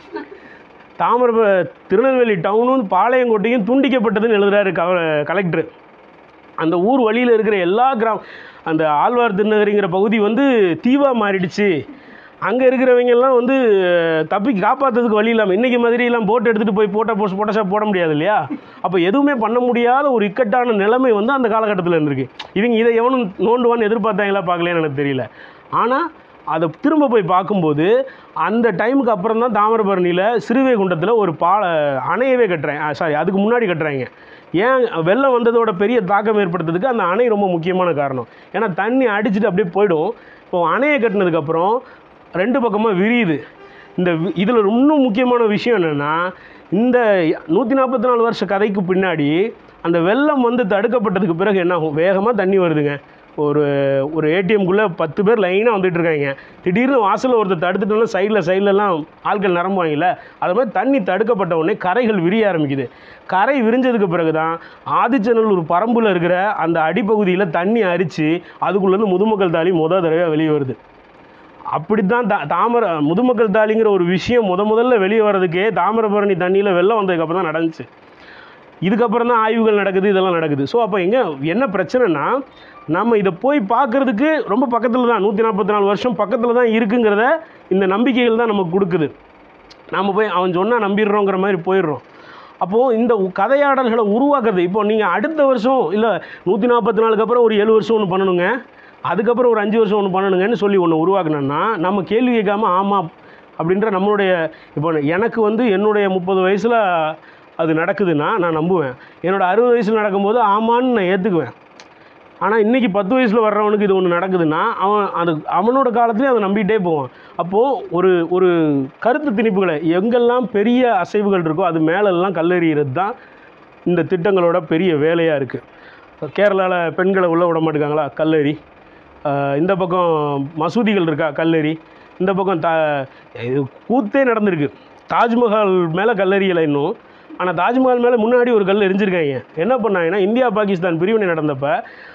தாமிர திருநெல்வேலி டவுனும் பாளையங்கோட்டையும் துண்டிக்கப்பட்டதுன்னு எழுதுகிறாரு கவ கலெக்டர். அந்த ஊர் வழியில் இருக்கிற எல்லா கிராம அந்த ஆழ்வார் திருநகரிங்கிற பகுதி வந்து தீவாக மாறிடுச்சு. அங்கே இருக்கிறவங்கெல்லாம் வந்து தப்பி காப்பாற்றுறதுக்கு வழி இல்லாமல், இன்றைக்கி மாதிரிலாம் போட்டு எடுத்துகிட்டு போய் போட்டோ போஸ்ட் போட்டோஷாப் போட முடியாது இல்லையா. அப்போ எதுவுமே பண்ண முடியாத ஒரு இக்கட்டான நிலைமை வந்து அந்த காலகட்டத்தில் இருந்திருக்கு. இவங்க இதை எவனும் நோண்டுவான்னு எதிர்பார்த்தாங்களா பார்க்கலையான்னு எனக்கு தெரியல. ஆனால் அதை திரும்ப போய் பார்க்கும்போது அந்த டைமுக்கு அப்புறம் தான் தாமிரபரணியில் சிறுவைகுண்டத்தில் ஒரு பால அணையவே கட்டுறாங்க. சாரி அதுக்கு முன்னாடி கட்டுறாங்க. ஏன் வெள்ளம் வந்ததோட பெரிய தாக்கம் ஏற்படுத்துறதுக்கு அந்த அணை ரொம்ப முக்கியமான காரணம். ஏன்னா தண்ணி அடிச்சுட்டு அப்படியே போயிடும். இப்போது அணையை கட்டினதுக்கப்புறம் ரெண்டு பக்கமாக விரியுது. இந்த இதில் இன்னும் முக்கியமான விஷயம் என்னென்னா, இந்த நூற்றி நாற்பத்தி நாலு வருஷ கதைக்கு பின்னாடி அந்த வெள்ளம் வந்து தடுக்கப்பட்டதுக்கு பிறகு என்ன ஆகும், வேகமாக தண்ணி வருதுங்க. ஒரு ஒரு ஏடிஎம்குள்ளே பத்து பேர் லைனாக வந்துட்டு இருக்காங்க. திடீர்னு வாசலில் ஒருத்தர் தடுத்துட்டோன்னா சைடில் சைட்லலாம் ஆட்கள் நிரம்புவாங்கல்ல, அது மாதிரி தண்ணி தடுக்கப்பட்ட உடனே கரைகள் விரிய ஆரம்பிக்குது. கரை விரிஞ்சதுக்கு பிறகு தான் ஆதிச்சநல்லூர் பரம்பில் இருக்கிற அந்த அடிப்பகுதியில் தண்ணி அரித்து அதுக்குள்ளேருந்து முதுமக்கள் தாலி முத தடவை வெளியே வருது. அப்படி தான் தா தாமிர முதுமக்கள் தாலிங்கிற ஒரு விஷயம் முத முதல்ல வெளியே வர்றதுக்கே தாமிரபரணி தண்ணியில் வெள்ளம் வந்ததுக்கப்புறம் தான் நடந்துச்சு. இதுக்கப்புறம் தான் ஆய்வுகள் நடக்குது, இதெல்லாம் நடக்குது. ஸோ அப்போ எங்கே என்ன பிரச்சனைனா, நம்ம இதை போய் பார்க்குறதுக்கு ரொம்ப பக்கத்தில் தான், நூற்றி நாற்பத்தி நாலு வருஷம் பக்கத்தில் தான் இருக்குங்கிறத இந்த நம்பிக்கைகள் தான் நமக்கு கொடுக்குது. நம்ம போய் அவன் சொன்னால் நம்பிடுறோங்கிற மாதிரி போயிடுறோம். அப்போது இந்த கதையாடல்களை உருவாக்குறது, இப்போ நீங்கள் அடுத்த வருஷம் இல்லை நூற்றி நாற்பத்தி நாலுக்கு அப்புறம் ஒரு ஏழு வருஷம் ஒன்று பண்ணணுங்க, அதுக்கப்புறம் ஒரு அஞ்சு வருஷம் ஒன்று பண்ணணுங்கன்னு சொல்லி ஒன்று உருவாக்குனோன்னா நம்ம கேள்வி கேட்காமல் ஆமாம் அப்படின்ற நம்மளுடைய, இப்போ எனக்கு வந்து என்னுடைய முப்பது வயசில் அது நடக்குதுன்னா நான் நம்புவேன். என்னோடய அறுபது வயசில் நடக்கும்போது ஆமான்னு நான் ஏற்றுக்குவேன். ஆனால் இன்றைக்கி பத்து வயசில் வர்றவனுக்கு இது ஒன்று நடக்குதுன்னா அவன் அது அவனோட காலத்துலேயே அதை நம்பிக்கிட்டே போவான். அப்போது ஒரு ஒரு கருத்து திணிப்புகளை எங்கெல்லாம் பெரிய அசைவுகள் இருக்கோ அது மேலெல்லாம் கல்லெறிகிறது தான் இந்த திட்டங்களோட பெரிய வேலையாக இருக்குது. கேரளாவில் பெண்களை உள்ளே விட மாட்டேங்காங்களா, கல்லெறி. இந்த பக்கம் மசூதிகள் இருக்கா, கல்லெறி. இந்த பக்கம் த இது கூத்தே நடந்திருக்கு. தாஜ்மஹால் மேலே கல்லெறியலை இன்னும், ஆனால் தாஜ்மஹால் மேலே முன்னாடி ஒரு கல் எரிஞ்சிருக்காங்க. என்ன பண்ணாங்கன்னா, இந்தியா பாகிஸ்தான் பிரிவினை நடந்தப்போ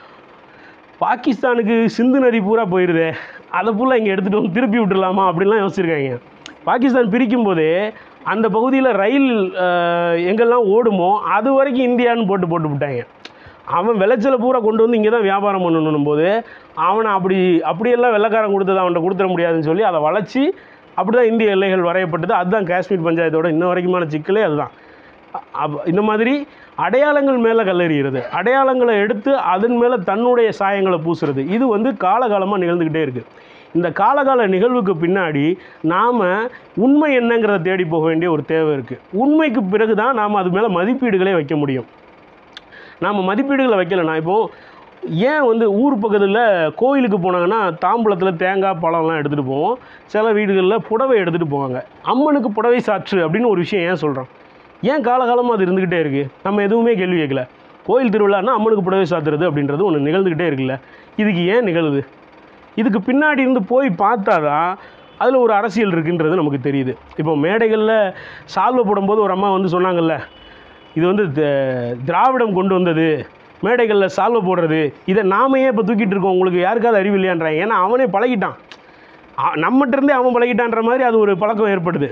பாகிஸ்தானுக்கு சிந்து நதி பூரா போயிடுதே, அதை ஃபுல்லாக இங்கே எடுத்துகிட்டு வந்து திருப்பி விட்டுடலாமா அப்படின்லாம் யோசிச்சிருக்காங்க. பாகிஸ்தான் பிரிக்கும் போதே அந்த பகுதியில் ரயில் எங்கெல்லாம் ஓடுமோ அது வரைக்கும் இந்தியான்னு போட்டு போட்டு விட்டாங்க. அவன் விளைச்சலை பூரா கொண்டு வந்து இங்கே தான் வியாபாரம் பண்ணணும் போது அவனை அப்படி அப்படியெல்லாம் வெள்ளைக்காரன் கொடுத்தது அவன்கிட்ட கொடுத்துட முடியாதுன்னு சொல்லி அதை வளைச்சி அப்படி தான் இந்திய எல்லைகள் வரையப்பட்டது. அதுதான் காஷ்மீர் பஞ்சாயத்தோட இன்ன வரைக்குமான சிக்கலே அதுதான். அப் இந்த மாதிரி அடையாளங்கள் மேலே கல்லெறிகிறது, அடையாளங்களை எடுத்து அதன் மேலே தன்னுடைய சாயங்களை பூசுறது, இது வந்து காலகாலமாக நிகழ்ந்துக்கிட்டே இருக்குது. இந்த காலகால நிகழ்வுக்கு பின்னாடி நாம் உண்மை என்னங்கிறத தேடி போக வேண்டிய ஒரு தேவை இருக்குது. உண்மைக்கு பிறகு தான் நாம் அது மேலே மதிப்பீடுகளே வைக்க முடியும். நாம் மதிப்பீடுகளை வைக்கலைன்னா, இப்போது ஏன் வந்து ஊர் பக்கத்தில் கோயிலுக்கு போனாங்கன்னா தாம்பூலத்தில் தேங்காய் பழம்லாம் எடுத்துகிட்டு போவோம், சில வீடுகளில் புடவை எடுத்துகிட்டு போவாங்க. அம்மனுக்கு புடவை சாற்று அப்படின்னு ஒரு விஷயம் ஏன் சொல்கிறோம், ஏன் காலகாலமாக அது இருந்துக்கிட்டே இருக்குது, நம்ம எதுவுமே கேள்வி கேட்கல. கோயில் திருவிழான்னா அம்மனுக்கு புடவை சாத்துறது அப்படின்றது ஒன்று நிகழ்ந்துக்கிட்டே இருக்குல்ல, இதுக்கு ஏன் நிகழுது? இதுக்கு பின்னாடி இருந்து போய் பார்த்தா தான் அதில் ஒரு அரசியல் இருக்குன்றது நமக்கு தெரியுது. இப்போ மேடைகளில் சால்வை போடும்போது ஒரு அம்மா வந்து சொன்னாங்கல்ல, இது வந்து திராவிடம் கொண்டு வந்தது, மேடைகளில் சால்வை போடுறது, இதை நாமையே இப்போ தூக்கிட்டு இருக்கோம், உங்களுக்கு யாருக்காவது அறிவு இல்லையான்றாங்க. ஏன்னா அவனே பழகிட்டான், நம்மகிட்டருந்தே அவன் பழகிட்டான்ற மாதிரி அது ஒரு பழக்கம் ஏற்படுது.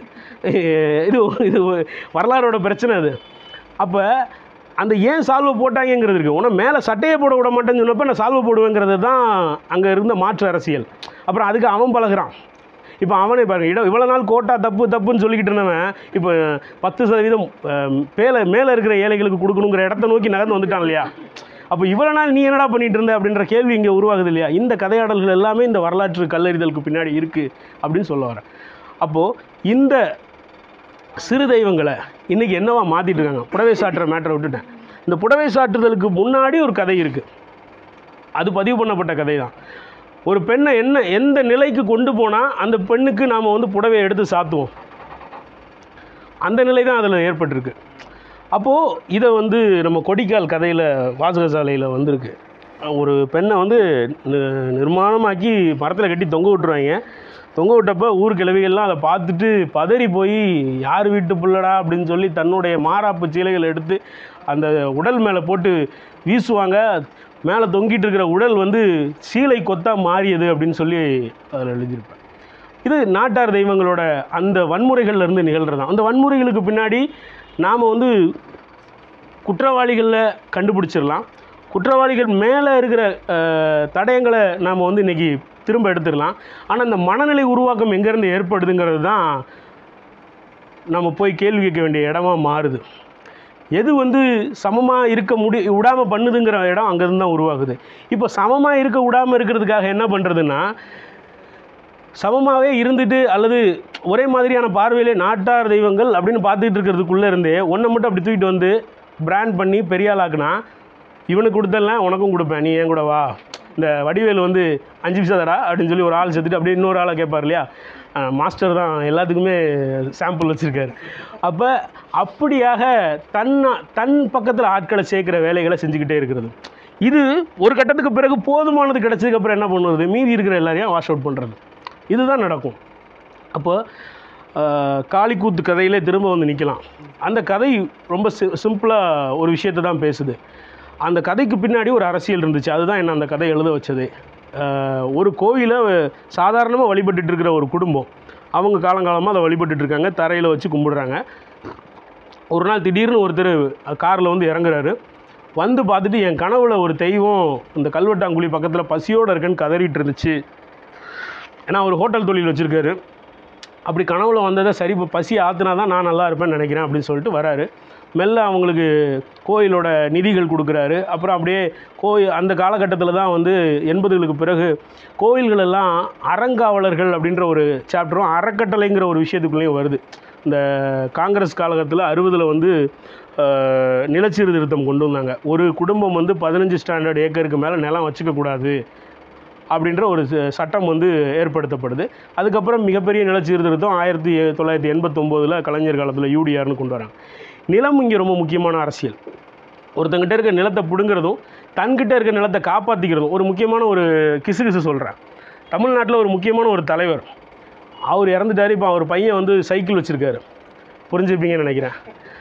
இது இது வரலாறோட பிரச்சனை அது. அப்போ அந்த ஏன் சால்வை போட்டாங்கிறது இருக்குது. உன்னை மேலே சட்டையை போட விட மாட்டேன்னு சொன்னப்போ நான் சால்வை போடுவேங்கிறது தான் அங்கே இருந்த மாற்று அரசியல். அப்புறம் அதுக்கு அவன் பழகிறான். இப்போ அவனே பாருங்கள், இடம் இவ்வளோ நாள் கோட்டா தப்பு தப்புன்னு சொல்லிக்கிட்டு இருந்தவன் இப்போ பத்து சதவீதம் மேலே மேலே இருக்கிற ஏழைகளுக்கு கொடுக்கணுங்கிற இடத்த நோக்கி நகர்ந்து வந்துட்டான் இல்லையா. அப்போ இவ்வளோ நாள் நீ என்னடா பண்ணிகிட்டு இருந்த அப்படின்ற கேள்வி இங்கே உருவாகுது இல்லையா. இந்த கதையாடல்கள் எல்லாமே இந்த வரலாற்று கல்லறிதலுக்கு பின்னாடி இருக்குது அப்படின்னு சொல்ல வரேன். அப்போது இந்த சிறு தெய்வங்களை இன்றைக்கி என்னவா மாற்றிட்டு இருக்காங்க. புடவை சாட்டுற மேட்டரை விட்டுட்டேன். இந்த புடவை சாட்டுதலுக்கு முன்னாடி ஒரு கதை இருக்குது, அது பதிவு பண்ணப்பட்ட கதை தான். ஒரு பெண்ணை என்ன எந்த நிலைக்கு கொண்டு போனால் அந்த பெண்ணுக்கு நாம் வந்து புடவையை எடுத்து சாத்துவோம், அந்த நிலை தான் அதில் ஏற்பட்டிருக்கு. அப்போது இதை வந்து நம்ம கொடிக்கால் கதையில் வாசகசாலையில் வந்திருக்கு. ஒரு பெண்ணை வந்து நிர்மாணமாக்கி மரத்தில் கட்டி தொங்க விட்டுருவாங்க. தொங்க விட்டப்போ ஊர் கிழவிகள்லாம் அதை பார்த்துட்டு பதறி போய் யார் வீட்டு பிள்ளடா அப்படின்னு சொல்லி தன்னுடைய மாறாப்பு சீலைகளை எடுத்து அந்த உடல் மேலே போட்டு வீசுவாங்க. மேலே தொங்கிட்டு இருக்கிற உடல் வந்து சீலை கொத்தா மாறியது அப்படின்னு சொல்லி அதில் எழுதியிருப்பேன். இது நாட்டார் தெய்வங்களோட அந்த வன்முறைகள்லேருந்து நிகழ்கிறது தான். அந்த வன்முறைகளுக்கு பின்னாடி நாம் வந்து குற்றவாளிகளில் கண்டுபிடிச்சிடலாம். குற்றவாளிகள் மேலே இருக்கிற தடயங்களை நாம் வந்து இன்றைக்கி திரும்ப எடுத்துடலாம். ஆனால் இந்த மனநிலை உருவாக்கம் எங்கேருந்து ஏற்படுதுங்கிறது தான் நம்ம போய் கேள்வி கேட்க வேண்டிய இடமா மாறுது. எது வந்து சமமாக இருக்க முடி விடாமல் பண்ணுதுங்கிற இடம் அங்கேருந்து தான் உருவாகுது. இப்போ சமமாக இருக்க விடாமல் இருக்கிறதுக்காக என்ன பண்ணுறதுன்னா, சமமாகவே இருந்துட்டு அல்லது ஒரே மாதிரியான பார்வையிலே நாட்டார் தெய்வங்கள் அப்படின்னு பார்த்துக்கிட்டு இருக்கிறதுக்குள்ளே இருந்தே ஒன்றை மட்டும் அப்படி தூக்கிட்டு வந்து பிராண்ட் பண்ணி பெரிய ஆளாக்குனா, இவனுக்கு கொடுத்தலாம் உனக்கும் கொடுப்பேன், நீ ஏன் கூட வா, இந்த வடிவேல் வந்து அஞ்சு பிசா தடா அப்படின்னு சொல்லி ஒரு ஆள் செத்துட்டு அப்படியே இன்னொரு ஆளை கேட்பார் இல்லையா, மாஸ்டர் தான் எல்லாத்துக்குமே சாம்பிள் வச்சுருக்காரு. அப்போ அப்படியாக தன்னை தன் பக்கத்தில் ஆட்களை சேர்க்குற வேலைகளை செஞ்சுக்கிட்டே இருக்கிறது. இது ஒரு கட்டத்துக்கு பிறகு போதுமானது கிடச்சதுக்கப்புறம் என்ன பண்ணுறது, மீதி இருக்கிற எல்லாரையும் வாஷ் அவுட் பண்ணுறது, இதுதான் நடக்கும். அப்போ காளிக்கூத்து கதையிலே திரும்ப வந்து நிற்கலாம். அந்த கதை ரொம்ப சி சிம்பிளாக ஒரு விஷயத்தை தான் பேசுது. அந்த கதைக்கு பின்னாடி ஒரு அரசியல் இருந்துச்சு, அதுதான் என்ன அந்த கதை எழுத வச்சது. ஒரு கோயிலை சாதாரணமாக வழிபட்டுட்டு இருக்கிற ஒரு குடும்பம், அவங்க காலங்காலமாக அதை வழிபட்டுட்டு இருக்காங்க, தரையில் வச்சு கும்பிடுறாங்க. ஒரு நாள் திடீர்னு ஒருத்தர் காரில் வந்து இறங்குறாரு. வந்து பார்த்துட்டு என் கனவுல ஒரு தெய்வம் இந்த கல்வெட்டாங்குழி பக்கத்தில் பசியோடு இருக்குன்னு கதறிட்டு இருந்துச்சு. ஏன்னா ஒரு ஹோட்டல் தொழில் வச்சுருக்காரு. அப்படி கனவுல வந்ததை சரி இப்போ பசி ஆற்றுனா தான் நான் நல்லா இருப்பேன்னு நினைக்கிறேன் அப்படின்னு சொல்லிட்டு வராரு. மெல்ல அவங்களுக்கு கோயிலோட நிதிகள் கொடுக்குறாரு. அப்புறம் அப்படியே கோயில் அந்த காலகட்டத்தில் தான் வந்து எண்பதுகளுக்கு பிறகு கோயில்களெல்லாம் அறங்காவலர்கள் அப்படின்ற ஒரு சாப்டரும் அறக்கட்டளைங்கிற ஒரு விஷயத்துக்குள்ளேயும் வருது. இந்த காங்கிரஸ் காலகட்டத்தில் அறுபதில் வந்து நிலச்சீர்திருத்தம் கொண்டு வந்தாங்க. ஒரு குடும்பம் வந்து பதினஞ்சு ஸ்டாண்டர்ட் ஏக்கருக்கு மேலே நிலம் வச்சுக்கக்கூடாது அப்படின்ற ஒரு சட்டம் வந்து ஏற்படுத்தப்படுது. அதுக்கப்புறம் மிகப்பெரிய நிலச்சீர்திருத்தம் ஆயிரத்தி தொள்ளாயிரத்தி எண்பத்தொம்போதில் கலைஞர் காலத்தில் யூடிஆர்னு கொண்டு வராங்க. நிலம் இங்கே ரொம்ப முக்கியமான அரசியல். ஒருத்தங்கிட்ட இருக்க நிலத்தை பிடுங்கிறதும் தன்கிட்ட இருக்க நிலத்தை காப்பாற்றிக்கிறதும் ஒரு முக்கியமான ஒரு கிசு கிசு சொல்கிறேன். தமிழ்நாட்டில் ஒரு முக்கியமான ஒரு தலைவர் அவர் இறந்துட்டார். இப்போ அவர் பையன் வந்து சைக்கிள் வச்சுருக்காரு, புரிஞ்சுப்பீங்கன்னு நினைக்கிறேன்.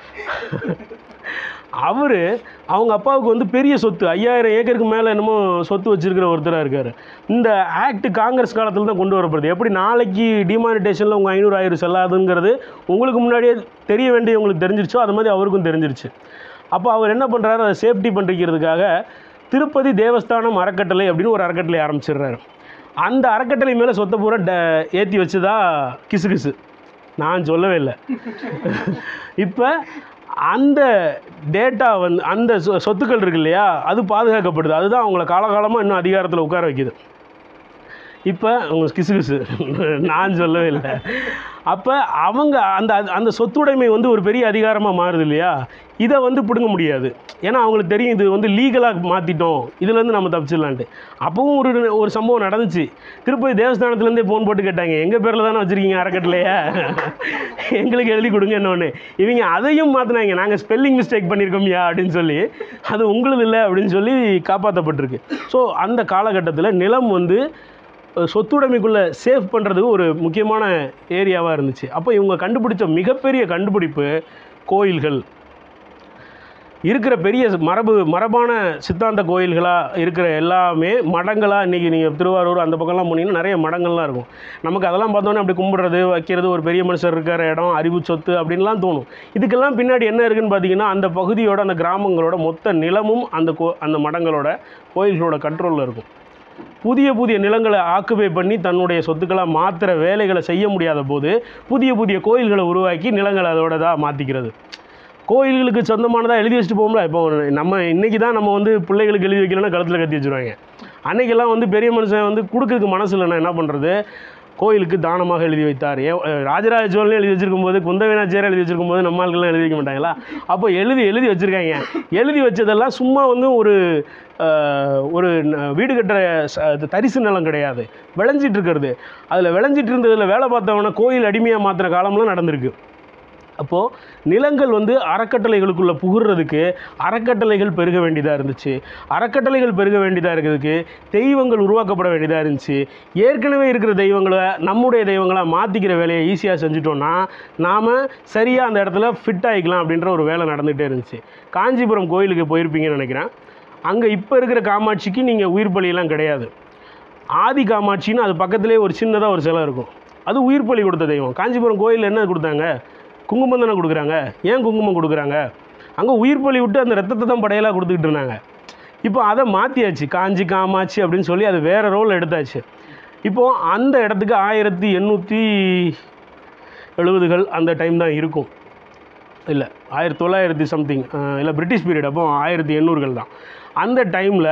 அவர் அவங்க அப்பாவுக்கு வந்து பெரிய சொத்து ஐயாயிரம் ஏக்கருக்கு மேலே என்னமோ சொத்து வச்சுருக்கிற ஒருத்தராக இருக்கார். இந்த ஆக்ட் காங்கிரஸ் காலத்தில் தான் கொண்டு வரப்படுது. எப்படி நாளைக்கு டிமானிட்டேஷனில் உங்கள் ஐநூறு ஆயிரம் செல்லாதுங்கிறது உங்களுக்கு முன்னாடியே தெரிய வேண்டிய உங்களுக்கு தெரிஞ்சிருச்சோ அது மாதிரி அவருக்கும் தெரிஞ்சிருச்சு. அப்போ அவர் என்ன பண்ணுறாரு, அதை சேஃப்டி பண்ணிக்கிறதுக்காக திருப்பதி தேவஸ்தானம் அறக்கட்டளை அப்படின்னு ஒரு அறக்கட்டளை ஆரம்பிச்சிடுறாரு. அந்த அறக்கட்டளை மேலே சொத்தை பூரா ட ஏற்றி வச்சுதா கிசு கிசு, நான் சொல்லவே இல்லை. இப்போ அந்த டேட்டா வந்து அந்த சொ சொத்துக்கள் இருக்கு இல்லையா, அது பாதுகாக்கப்படுது. அதுதான் அவங்கள காலகாலமாக இன்னும் அதிகாரத்தில் உட்கார வைக்கிது. இப்போ அவங்க கிசு கிசு நான் சொல்லவே இல்லை. அப்போ அவங்க அந்த அந்த சொத்துடைமை வந்து ஒரு பெரிய அதிகாரமாக மாறுது இல்லையா, இதை வந்து பிடுங்க முடியாது. ஏன்னா அவங்களுக்கு தெரியும் இது வந்து லீகலாக மாற்றிட்டோம், இதுலேருந்து நம்ம தப்பிச்சிடலான்ட்டு. அப்பவும் ஒரு ஒரு சம்பவம் நடந்துச்சு. திருப்பதி தேவஸ்தானத்துலேருந்தே ஃபோன் போட்டு கேட்டாங்க, எங்கள் பேரில் தானே வச்சுருக்கீங்க அறக்கட்டளையா, எங்களுக்கு எழுதி கொடுங்க என்னொன்று. இவங்க அதையும் மாற்றினாங்க, நாங்கள் ஸ்பெல்லிங் மிஸ்டேக் பண்ணியிருக்கோம்யா அப்படின்னு சொல்லி, அது உங்களுது இல்லை அப்படின்னு சொல்லி காப்பாற்றப்பட்டிருக்கு. ஸோ அந்த காலகட்டத்தில் நிலம் வந்து சொத்துடைமைக்குள்ளே சேஃப் பண்ணுறதுக்கு ஒரு முக்கியமான ஏரியாவாக இருந்துச்சு. அப்போ இவங்க கண்டுபிடிச்ச மிகப்பெரிய கண்டுபிடிப்பு கோயில்கள். இருக்கிற பெரிய மரபு மரபான சித்தாந்த கோயில்களாக இருக்கிற எல்லாமே மடங்களாக இன்றைக்கி நீங்கள் திருவாரூர் அந்த பக்கம்லாம் போனீங்கன்னா நிறைய மடங்கள்லாம் இருக்கும். நமக்கு அதெல்லாம் பார்த்தோன்னே அப்படி கும்பிட்றது வைக்கிறது, ஒரு பெரிய மனுஷர் இருக்கிற இடம், அறிவு சொத்து அப்படின்லாம் தோணும். இதுக்கெல்லாம் பின்னாடி என்ன இருக்குதுன்னு பார்த்தீங்கன்னா, அந்த பகுதியோட அந்த கிராமங்களோட மொத்த நிலமும் அந்த கோ அந்த மடங்களோட கோயில்களோட கண்ட்ரோலில் இருக்கும். புதிய புதிய நிலங்களை ஆக்குபை பண்ணி தன்னுடைய சொத்துக்களாக மாற்றுற வேலைகளை செய்ய முடியாத போது புதிய புதிய கோயில்களை உருவாக்கி நிலங்களை அதோட தான் மாற்றிக்கிறது. கோயில்களுக்கு சொந்தமானதாக எழுதி வச்சுட்டு போகும்ல. இப்போ நம்ம இன்றைக்கி தான் நம்ம வந்து பிள்ளைகளுக்கு எழுதி வைக்கலன்னா கழுத்தில் கட்டி வச்சுருவாங்க. அன்றைக்கெல்லாம் வந்து பெரிய மனுஷன் வந்து கொடுக்கறதுக்கு மனசு இல்லைன்னா என்ன பண்ணுறது, கோயிலுக்கு தானமாக எழுதி வைத்தார். ஏ ராஜராஜ சோழனே எழுதி வச்சிருக்கும் போது, குந்தவேனாச்சியார் எழுதி வச்சிருக்கும் போது நம்ம ஆட்கள்லாம் எழுதி வைக்க மாட்டாங்களா? அப்போ எழுதி எழுதி வச்சுருக்காங்க. எழுதி வச்சதெல்லாம் சும்மா வந்து ஒரு ஒரு வீடு கட்டுற தரிசு நிலம் கிடையாது, விளைஞ்சிட்டு இருக்கிறது. அதில் விளைஞ்சிட்டு இருந்ததில் வேலை பார்த்தவன கோயில் அடிமையாக மாற்றுற காலம்லாம் நடந்திருக்கு. அப்போது நிலங்கள் வந்து அறக்கட்டளைகளுக்குள்ளே புகுறதுக்கு அறக்கட்டளைகள் பெருக வேண்டியதாக இருந்துச்சு. அறக்கட்டளைகள் பெருக வேண்டியதாக இருக்கிறதுக்கு தெய்வங்கள் உருவாக்கப்பட வேண்டியதாக இருந்துச்சு. ஏற்கனவே இருக்கிற தெய்வங்களை நம்முடைய தெய்வங்களாக மாற்றிக்கிற வேலையை ஈஸியாக செஞ்சுட்டோன்னா நாம் சரியாக அந்த இடத்துல ஃபிட் ஆகிக்கலாம் அப்படின்ற ஒரு வேலை நடந்துகிட்டே இருந்துச்சு. காஞ்சிபுரம் கோயிலுக்கு போயிருப்பீங்கன்னு நினைக்கிறேன். அங்கே இப்போ இருக்கிற காமாட்சிக்கு நீங்கள் உயிர் பலியெல்லாம் கிடையாது. ஆதி காமாட்சின்னு அது பக்கத்துலேயே ஒரு சின்னதாக ஒரு சிலை இருக்கும். அது உயிர் பலி கொடுத்த தெய்வம். காஞ்சிபுரம் கோயிலில் என்ன கொடுத்தாங்க? குங்குமம் தானே கொடுக்குறாங்க. ஏன் குங்குமம் கொடுக்குறாங்க? அங்கே உயிர் பலி விட்டு அந்த ரத்தத்தை தான் படையலாக கொடுத்துக்கிட்டு இருந்தாங்க. இப்போ அதை மாற்றியாச்சு, காஞ்சி காமாட்சி அப்படின்னு சொல்லி அது வேறு ரோல் எடுத்தாச்சு. இப்போது அந்த இடத்துக்கு ஆயிரத்தி எண்ணூற்றி எழுபதுகள் அந்த டைம் தான் இருக்கும். இல்லை ஆயிரத்தி தொள்ளாயிரத்தி சம்திங் இல்லை பிரிட்டிஷ் பீரியட். அப்போ ஆயிரத்தி எண்ணூறுகள் தான். அந்த டைமில்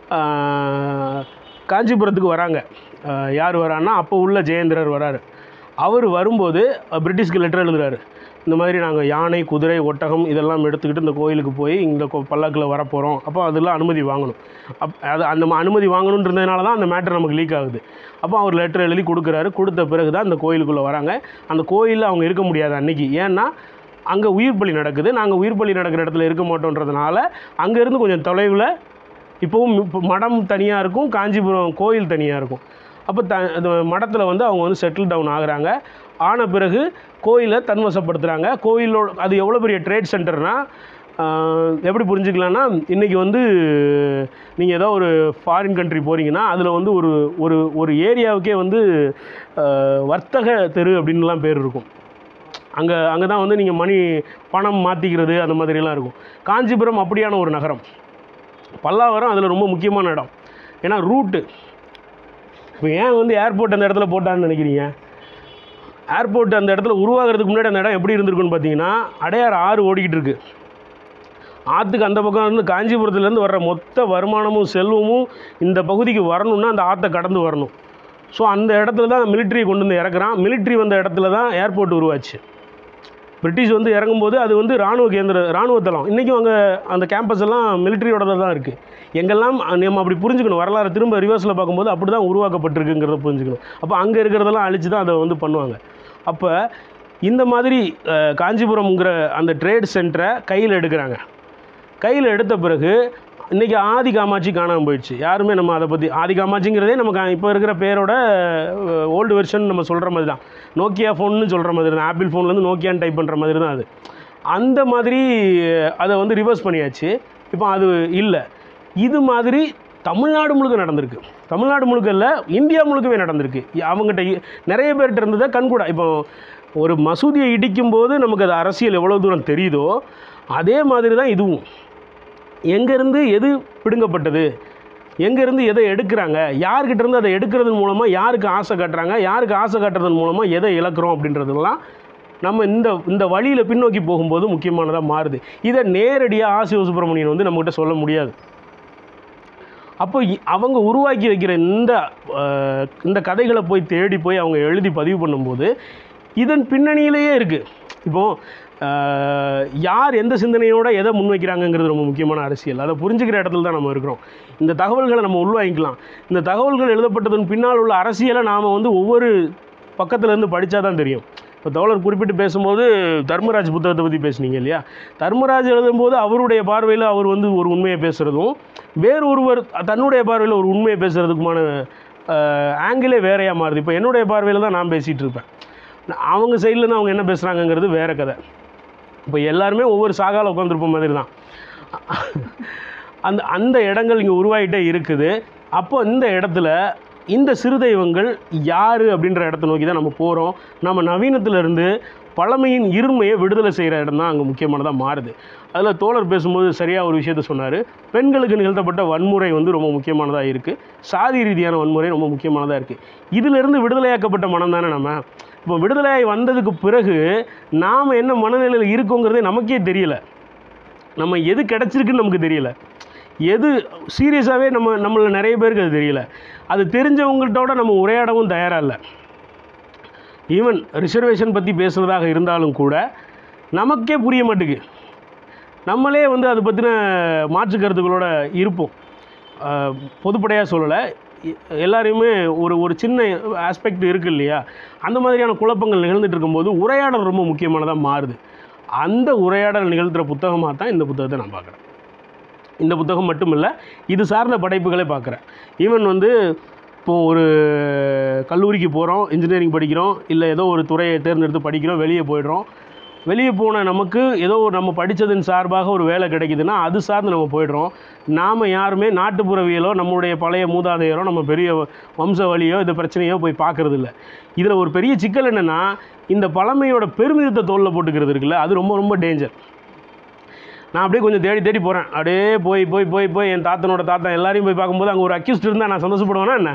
காஞ்சிபுரத்துக்கு வராங்க. யார் வரான்னா அப்போ உள்ள ஜெயேந்திரர் வராரு. அவர் வரும்போது பிரிட்டிஷ்க்கு லெட்டர் எழுதுறாரு. இந்த மாதிரி நாங்கள் யானை, குதிரை, ஒட்டகம் இதெல்லாம் எடுத்துக்கிட்டு இந்த கோயிலுக்கு போய் இந்த பல்லாக்கில் வரப்போகிறோம். அப்போ அதெல்லாம் அனுமதி வாங்கணும். அப் அது அந்த அனுமதி வாங்கணுன்றதுனால தான் அந்த மேட்டர் நமக்கு லீக் ஆகுது. அப்போ அவர் லெட்டர் எழுதி கொடுக்குறாரு. கொடுத்த பிறகு தான் இந்த கோயிலுக்குள்ளே வராங்க. அந்த கோயிலில் அவங்க இருக்க முடியாது அன்றைக்கி. ஏன்னா அங்கே உயிர் பலி நடக்குது. நாங்கள் உயிர் பலி நடக்கிற இடத்துல இருக்க மாட்டோன்றதுனால அங்கேருந்து கொஞ்சம் தொலைவில் இப்போவும் மடம் தனியாக இருக்கும், காஞ்சிபுரம் கோயில் தனியாக இருக்கும். அப்போ த அந்த மடத்தில் வந்து அவங்க வந்து செட்டில் டவுன் ஆகுறாங்க. ஆன பிறகு கோயிலை தன்வசப்படுத்துகிறாங்க. கோயிலோட அது எவ்வளோ பெரிய ட்ரேட் சென்டர்னால் எப்படி புரிஞ்சுக்கலான்னா, இன்றைக்கி வந்து நீங்கள் ஏதோ ஒரு ஃபாரின் கண்ட்ரி போகிறீங்கன்னா அதில் வந்து ஒரு ஒரு ஒரு ஏரியாவுக்கே வந்து வர்த்தக தெரு அப்படின்லாம் பேர் இருக்கும். அங்கே அங்கே தான் வந்து நீங்கள் மணி பணம் மாற்றிக்கிறது அந்த மாதிரிலாம் இருக்கும். காஞ்சிபுரம் அப்படியான ஒரு நகரம். பல்லாவரம் அதில் ரொம்ப முக்கியமான இடம். ஏன்னா ரூட்டு. இப்போ ஏன் வந்து ஏர்போர்ட் அந்த இடத்துல போட்டான்னு நினைக்கிறீங்க? ஏர்போர்ட் அந்த இடத்துல உருவாகிறதுக்கு முன்னாடி அந்த இடம் எப்படி இருந்திருக்குன்னு பார்த்தீங்கன்னா, அடையாறு ஆறு ஓடிக்கிட்டு இருக்குது. ஆற்றுக்கு அந்த பக்கம் இருந்து காஞ்சிபுரத்துலேருந்து வர்ற மொத்த வருமானமும் செல்வமும் இந்த பகுதிக்கு வரணும்னா அந்த ஆற்றை கடந்து வரணும். ஸோ அந்த இடத்துல தான் மிலிட்ரியை கொண்டு வந்து இறக்குறான். மிலிட்ரி வந்த இடத்துல தான் ஏர்போர்ட் உருவாச்சு. பிரிட்டிஷ் வந்து இறங்கும்போது அது வந்து இராணுவ கேந்திர இராணுவ தளம். இன்றைக்கும் அங்கே அந்த கேம்பஸ் எல்லாம் மிலிட்ரியோட தான் இருக்குது. எங்கெல்லாம் நம்ம அப்படி புரிஞ்சுக்கணும். வரலாறு திரும்ப ரிவர்ஸில் பார்க்கும்போது அப்படி தான் உருவாக்கப்பட்டிருக்குங்கிறத புரிஞ்சுக்கணும். அப்போ அங்கே இருக்கிறதெல்லாம் அழித்து தான் அதை வந்து பண்ணுவாங்க. அப்போ இந்த மாதிரி காஞ்சிபுரம்ங்கிற அந்த ட்ரேட் சென்டரை கையில் எடுக்கிறாங்க. கையில் எடுத்த பிறகு இன்றைக்கி ஆதி காமாட்சி காணாமல் போயிடுச்சு. யாருமே நம்ம அதை பற்றி ஆதி காமாட்சிங்கிறதே நமக்கு இப்போ இருக்கிற பேரோட ஓல்டு வெர்ஷன் நம்ம சொல்கிற மாதிரி தான். நோக்கியா ஃபோன்னு சொல்கிற மாதிரி தான். ஆப்பிள் ஃபோன்லேருந்து நோக்கியான்னு டைப் பண்ணுற மாதிரி தான் அது. அந்த மாதிரி அதை வந்து ரிவர்ஸ் பண்ணியாச்சு. இப்போ அது இல்லை. இது மாதிரி தமிழ்நாடு முழுக்க நடந்திருக்கு. தமிழ்நாடு முழுக்க இல்லை, இந்தியா முழுக்கவே நடந்திருக்கு. அவங்ககிட்ட நிறைய பேர்கிட்ட இருந்ததை கண்கூட. இப்போ ஒரு மசூதியை இடிக்கும்போது நமக்கு அது அரசியல் எவ்வளோ தூரம் தெரியுதோ அதே மாதிரி தான் இதுவும். எங்கேருந்து எது பிடுங்கப்பட்டது, எங்கேருந்து எதை எடுக்கிறாங்க, யார்கிட்டேருந்து அதை எடுக்கிறதன் மூலமாக யாருக்கு ஆசை காட்டுறாங்க, யாருக்கு ஆசை காட்டுறதன் மூலமாக எதை இழக்கிறோம் அப்படின்றதுலாம் நம்ம இந்த இந்த வழியில் பின்னோக்கி போகும்போது முக்கியமானதாக மாறுது. இதை நேரடியாக ஆ சிவசுப்ரமணியன் வந்து நம்மகிட்ட சொல்ல முடியாது. அப்போ அவங்க உருவாக்கி வைக்கிற இந்த இந்த கதைகளை போய் தேடி போய் அவங்க எழுதி பதிவு பண்ணும்போது இதன் பின்னணியிலேயே இருக்குது. இப்போது யார் எந்த சிந்தனையோடு எதை முன்வைக்கிறாங்கங்கிறது ரொம்ப முக்கியமான அரசியல். அதை புரிஞ்சுக்கிற இடத்துல தான் நம்ம இருக்கிறோம். இந்த தகவல்களை நம்ம உள்வாங்கிக்கலாம். இந்த தகவல்கள் எழுதப்பட்டதன் பின்னால் உள்ள அரசியலை நாம் வந்து ஒவ்வொரு பக்கத்துலேருந்து படித்தா தான் தெரியும். இப்போ தோழர் குறிப்பிட்டு பேசும்போது தர்மராஜ் புத்தகத்தை பற்றி பேசுனீங்க இல்லையா? தர்மராஜ் எழுதும்போது அவருடைய பார்வையில் அவர் வந்து ஒரு உண்மையை பேசுகிறதும், வேறு ஒருவர் தன்னுடைய பார்வையில் ஒரு உண்மையை பேசுகிறதுக்குமான ஆங்கிளே வேறையாக மாறுது. இப்போ என்னுடைய பார்வையில் தான் நான் பேசிகிட்டு இருப்பேன். அவங்க சைட்லேருந்து அவங்க என்ன பேசுகிறாங்கங்கிறது வேறு கதை. இப்போ எல்லாருமே ஒவ்வொரு சாகாவில் உட்காந்துருப்ப மாதிரி தான். அந்த அந்த இடங்கள் இங்கே உருவாகிட்டே இருக்குது. அப்போ இந்த இடத்துல இந்த சிறு தெய்வங்கள் யார் அப்படின்ற இடத்த நோக்கி தான் நம்ம போகிறோம். நம்ம நவீனத்திலேருந்து பழமையின் இருமையை விடுதலை செய்கிற இடம் தான் அங்கே முக்கியமானதாக மாறுது. அதில் தோழர் பேசும்போது சரியாக ஒரு விஷயத்த சொன்னார். பெண்களுக்கு நிகழ்த்தப்பட்ட வன்முறை வந்து ரொம்ப முக்கியமானதாக இருக்குது. சாதி ரீதியான வன்முறை ரொம்ப முக்கியமானதாக இருக்குது. இதிலிருந்து விடுதலையாக்கப்பட்ட மனம் தானே நம்ம. இப்போ விடுதலையாகி வந்ததுக்கு பிறகு நாம் என்ன மனநிலையில் இருக்கோங்கிறதே நமக்கே தெரியலை. நம்ம எது கிடச்சிருக்குன்னு நமக்கு தெரியலை. எது சீரியஸாகவே நம்ம நம்மள நிறைய பேருக்கு அது தெரியல. அது தெரிஞ்சவங்கள்ட்டோட நம்ம உரையாடவும் தயாராக இல்லை. ஈவன் ரிசர்வேஷன் பற்றி பேசுகிறதாக இருந்தாலும் கூட நமக்கே புரிய மாட்டேங்குது. நம்மளே வந்து அதை பற்றின மாற்று கருத்துக்களோட இருப்போம். பொதுப்படையாக சொல்லலை, எல்லாரையுமே ஒரு ஒரு சின்ன ஆஸ்பெக்ட் இருக்குது இல்லையா, அந்த மாதிரியான குழப்பங்கள் நிகழ்ந்துட்டு இருக்கும்போது உரையாடல் ரொம்ப முக்கியமானதாக மாறுது. அந்த உரையாடல் நிகழ்த்துகிற புத்தகமாக தான் இந்த புத்தகத்தை நான் பார்க்குறேன். இந்த புத்தகம் மட்டும் இல்லை, இது சார்ந்த படைப்புகளே பார்க்குறேன். ஈவன் வந்து இப்போது ஒரு கல்லூரிக்கு போகிறோம், இன்ஜினியரிங் படிக்கிறோம், இல்லை ஏதோ ஒரு துறையை தேர்ந்தெடுத்து படிக்கிறோம், வெளியே போய்ட்றோம். வெளியே போன நமக்கு ஏதோ நம்ம படித்ததன் சார்பாக ஒரு வேலை கிடைக்குதுன்னா அது சார்ந்து நம்ம போய்ட்றோம். நாம் யாருமே நாட்டுப்புறவியலோ நம்மளுடைய பழைய மூதாதையரோ நம்ம பெரிய வம்ச வழியோ இந்த பிரச்சனையோ போய் பார்க்குறது இல்லை. இதில் ஒரு பெரிய சிக்கல் என்னென்னா, இந்த பழமையோட பெருமிதத்தை தோளில் போட்டுக்கிறது இருக்குல்ல, அது ரொம்ப ரொம்ப டேஞ்சர். நான் அப்படியே கொஞ்சம் தேடி தேடி போகிறேன். அப்படியே போய் போய் போய் போய் என் தாத்தனோட தாத்தா எல்லாரையும் போய் பார்க்கும்போது அங்கே ஒரு அக்யூஸ்ட் இருந்தால் நான் சந்தோஷப்படுவேன்னா என்ன?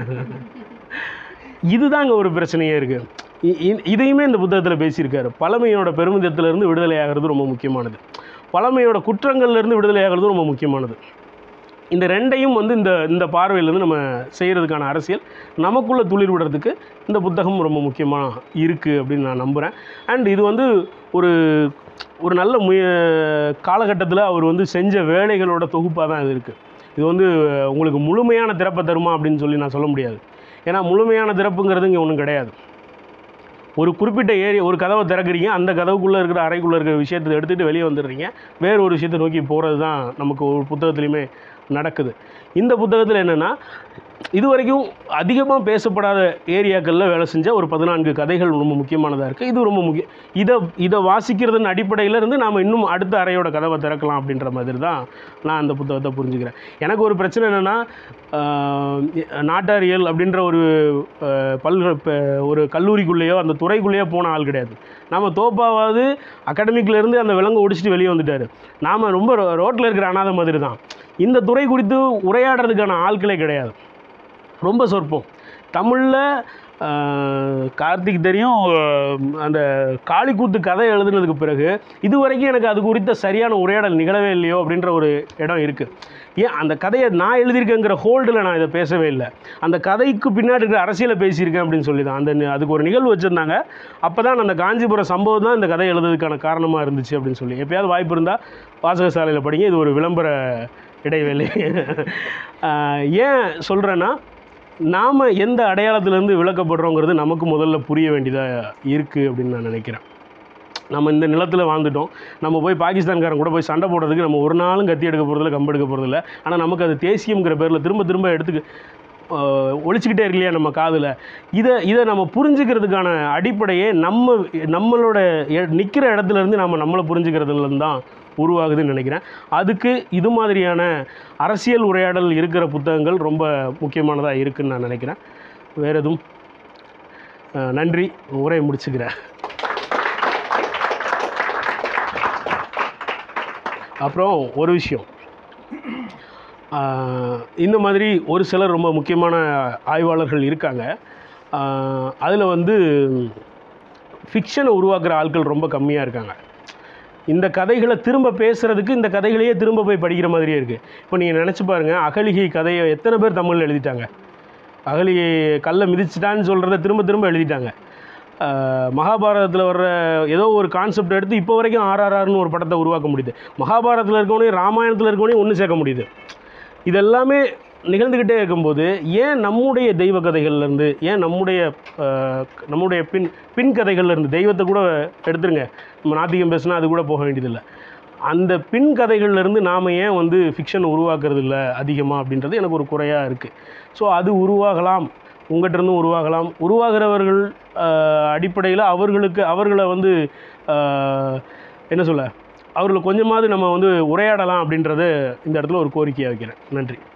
இதுதான் அங்கே ஒரு பிரச்சனையே இருக்குது. இதையுமே இந்த புத்தகத்தில் பேசியிருக்காரு. பழமையோட பெருமிதத்திலிருந்து விடுதலை ஆகிறது ரொம்ப முக்கியமானது, பழமையோட குற்றங்கள்லேருந்து விடுதலை ஆகிறது ரொம்ப முக்கியமானது. இந்த ரெண்டையும் வந்து இந்த இந்த பார்வையிலேருந்து நம்ம செய்கிறதுக்கான அரசியல் நமக்குள்ளே துளிர் விடுறதுக்கு இந்த புத்தகம் ரொம்ப முக்கியமாக இருக்குது அப்படின்னு நான் நம்புகிறேன். அண்ட் இது வந்து ஒரு ஒரு நல்ல முய காலகட்டத்தில் அவர் வந்து செஞ்ச வேலைகளோட தொகுப்பாக தான் இது இருக்குது. இது வந்து உங்களுக்கு முழுமையான திறப்பை தருமா அப்படின்னு சொல்லி நான் சொல்ல முடியாது. ஏன்னா முழுமையான திறப்புங்கிறது இங்கே ஒன்றும் கிடையாது. ஒரு குறிப்பிட்ட ஏரியா ஒரு கதவை திறக்கிறீங்க, அந்த கதவுக்குள்ளே இருக்கிற அறைக்குள்ளே இருக்கிற விஷயத்தை எடுத்துகிட்டு வெளியே வந்துடுறீங்க, வேறு ஒரு விஷயத்தை நோக்கி போகிறது தான் நமக்கு ஒரு புத்தகத்துலையுமே நடக்குது. இந்த புத்தகத்தில் என்னென்னா, இது வரைக்கும் அதிகமாக பேசப்படாத ஏரியாக்களில் வேலை செஞ்ச ஒரு பதினான்கு கதைகள் ரொம்ப முக்கியமானதாக இருக்குது. இது ரொம்ப முக்கியம். இதை இதை வாசிக்கிறதன் அடிப்படையில் இருந்து நாம் இன்னும் அடுத்த அறையோட கதவை திறக்கலாம் அப்படின்ற மாதிரி தான் நான் அந்த புத்தகத்தை புரிஞ்சுக்கிறேன். எனக்கு ஒரு பிரச்சனை என்னென்னா, நாட்டாரியல் அப்படின்ற ஒரு பல்க ஒரு கல்லூரிக்குள்ளேயோ அந்த துறைக்குள்ளேயோ போன ஆள் கிடையாது. நாம் தோப்பாவது அகாடமிக்கிலேருந்து அந்த விலங்கு ஒடிச்சிட்டு வெளியே வந்துட்டார். நாம் ரொம்ப ரோட்டில் இருக்கிற அனாதை மாதிரி தான். இந்த துறை குறித்து உரையாடுறதுக்கான ஆட்களே கிடையாது, ரொம்ப சொற்பம். தமிழில் கார்த்திக் தெரியும், அந்த காளிக்கூத்து கதை எழுதுனதுக்கு பிறகு இது வரைக்கும் எனக்கு அது குறித்த சரியான உரையாடல் நிகழவே இல்லையோ அப்படின்ற ஒரு இடம் இருக்குது. ஏன் அந்த கதையை நான் எழுதியிருக்கேங்கிற ஹோல்டில் நான் இதை பேசவே இல்லை, அந்த கதைக்கு பின்னாடி இருக்கிற அரசியலை பேசியிருக்கேன் அப்படின்னு சொல்லி தான். அந்த அதுக்கு ஒரு நிகழ்வு வச்சுருந்தாங்க. அப்போ தான் அந்த காஞ்சிபுரம் சம்பவம் தான் இந்த கதை எழுதுறதுக்கான காரணமாக இருந்துச்சு அப்படின்னு சொல்லி. எப்போயாவது வாய்ப்பு இருந்தால் வாசகசாலையில் படிங்க, இது ஒரு விளம்பர இடைவேளை. ஏன் சொல்கிறேன்னா, நாம் எந்த அடையாளத்திலேருந்து விளக்கப்படுறோங்கிறது நமக்கு முதல்ல புரிய வேண்டியதாக இருக்குது அப்படின்னு நான் நினைக்கிறேன். நம்ம இந்த நிலத்தில் வாழ்ந்துட்டோம், நம்ம போய் பாகிஸ்தான்காரன் கூட போய் சண்டை போடுறதுக்கு நம்ம ஒரு நாளும் கத்தி எடுக்க போகிறதில்ல, கம்பு எடுக்க போகிறதில்ல. ஆனால் நமக்கு அது தேசியங்கிற பேரில் திரும்ப திரும்ப எடுத்துக்கு ஒழிச்சிக்கிட்டே இருக்கு இல்லையா நம்ம காதில். இதை இதை நம்ம புரிஞ்சுக்கிறதுக்கான அடிப்படையே நம்ம நம்மளோட நிற்கிற இடத்துலேருந்து நம்ம நம்மளை புரிஞ்சுக்கிறதுலேருந்து தான் உருவாகுதுன்னு நினைக்கிறேன். அதுக்கு இது மாதிரியான அரசியல் உரையாடல் இருக்கிற புத்தகங்கள் ரொம்ப முக்கியமானதாக இருக்குதுன்னு நான் நினைக்கிறேன். வேறு எதுவும் நன்றி, உரையை முடிச்சுக்கிறேன். அப்புறம் ஒரு விஷயம், இந்த மாதிரி ஒரு சிலர் ரொம்ப முக்கியமான ஆய்வாளர்கள் இருக்காங்க. அதில் வந்து ஃபிக்ஷனை உருவாக்குற ஆட்கள் ரொம்ப கம்மியாக இருக்காங்க. இந்த கதைகளை திரும்ப பேசுகிறதுக்கு இந்த கதைகளையே திரும்ப போய் படிக்கிற மாதிரியே இருக்குது. இப்போ நீங்கள் நினச்சி பாருங்கள், அகலிகை கதையை எத்தனை பேர் தமிழில் எழுதிட்டாங்க. அகலிகை கல்லை மிதிச்சிட்டான்னு சொல்கிறத திரும்ப திரும்ப எழுதிட்டாங்க. மகாபாரதத்தில் வர்ற ஏதோ ஒரு கான்செப்ட் எடுத்து இப்போ வரைக்கும் ஆர்ஆர்ஆர்னு ஒரு படத்தை உருவாக்க முடியுது. மகாபாரதத்தில் இருக்கவனையும் ராமாயணத்தில் இருக்கவனையும் ஒன்று சேர்க்க முடியுது. இதெல்லாமே நிகழ்ந்துக்கிட்டே இருக்கும்போது ஏன் நம்முடைய தெய்வ கதைகள்லேருந்து, ஏன் நம்முடைய நம்முடைய பின் பின் கதைகள்லேருந்து, தெய்வத்தை கூட எடுத்துருங்க, நம்ம நாத்திகம் பேசுனா அது கூட போக வேண்டியதில்லை, அந்த பின் கதைகள்லேருந்து நாம் ஏன் வந்து ஃபிக்ஷன் உருவாக்குறது இல்லை அதிகமாக அப்படின்றது எனக்கு ஒரு குறையாக இருக்குது. ஸோ அது உருவாகலாம், உங்கள்கிட்டருந்தும் உருவாகலாம். உருவாகிறவர்கள் அடிப்படையில் அவர்களுக்கு அவர்களை வந்து என்ன சொல்ல அவர்களை கொஞ்சமாவது நம்ம வந்து உரையாடலாம் அப்படின்றத இந்த இடத்துல ஒரு கோரிக்கையாக வைக்கிறேன். நன்றி.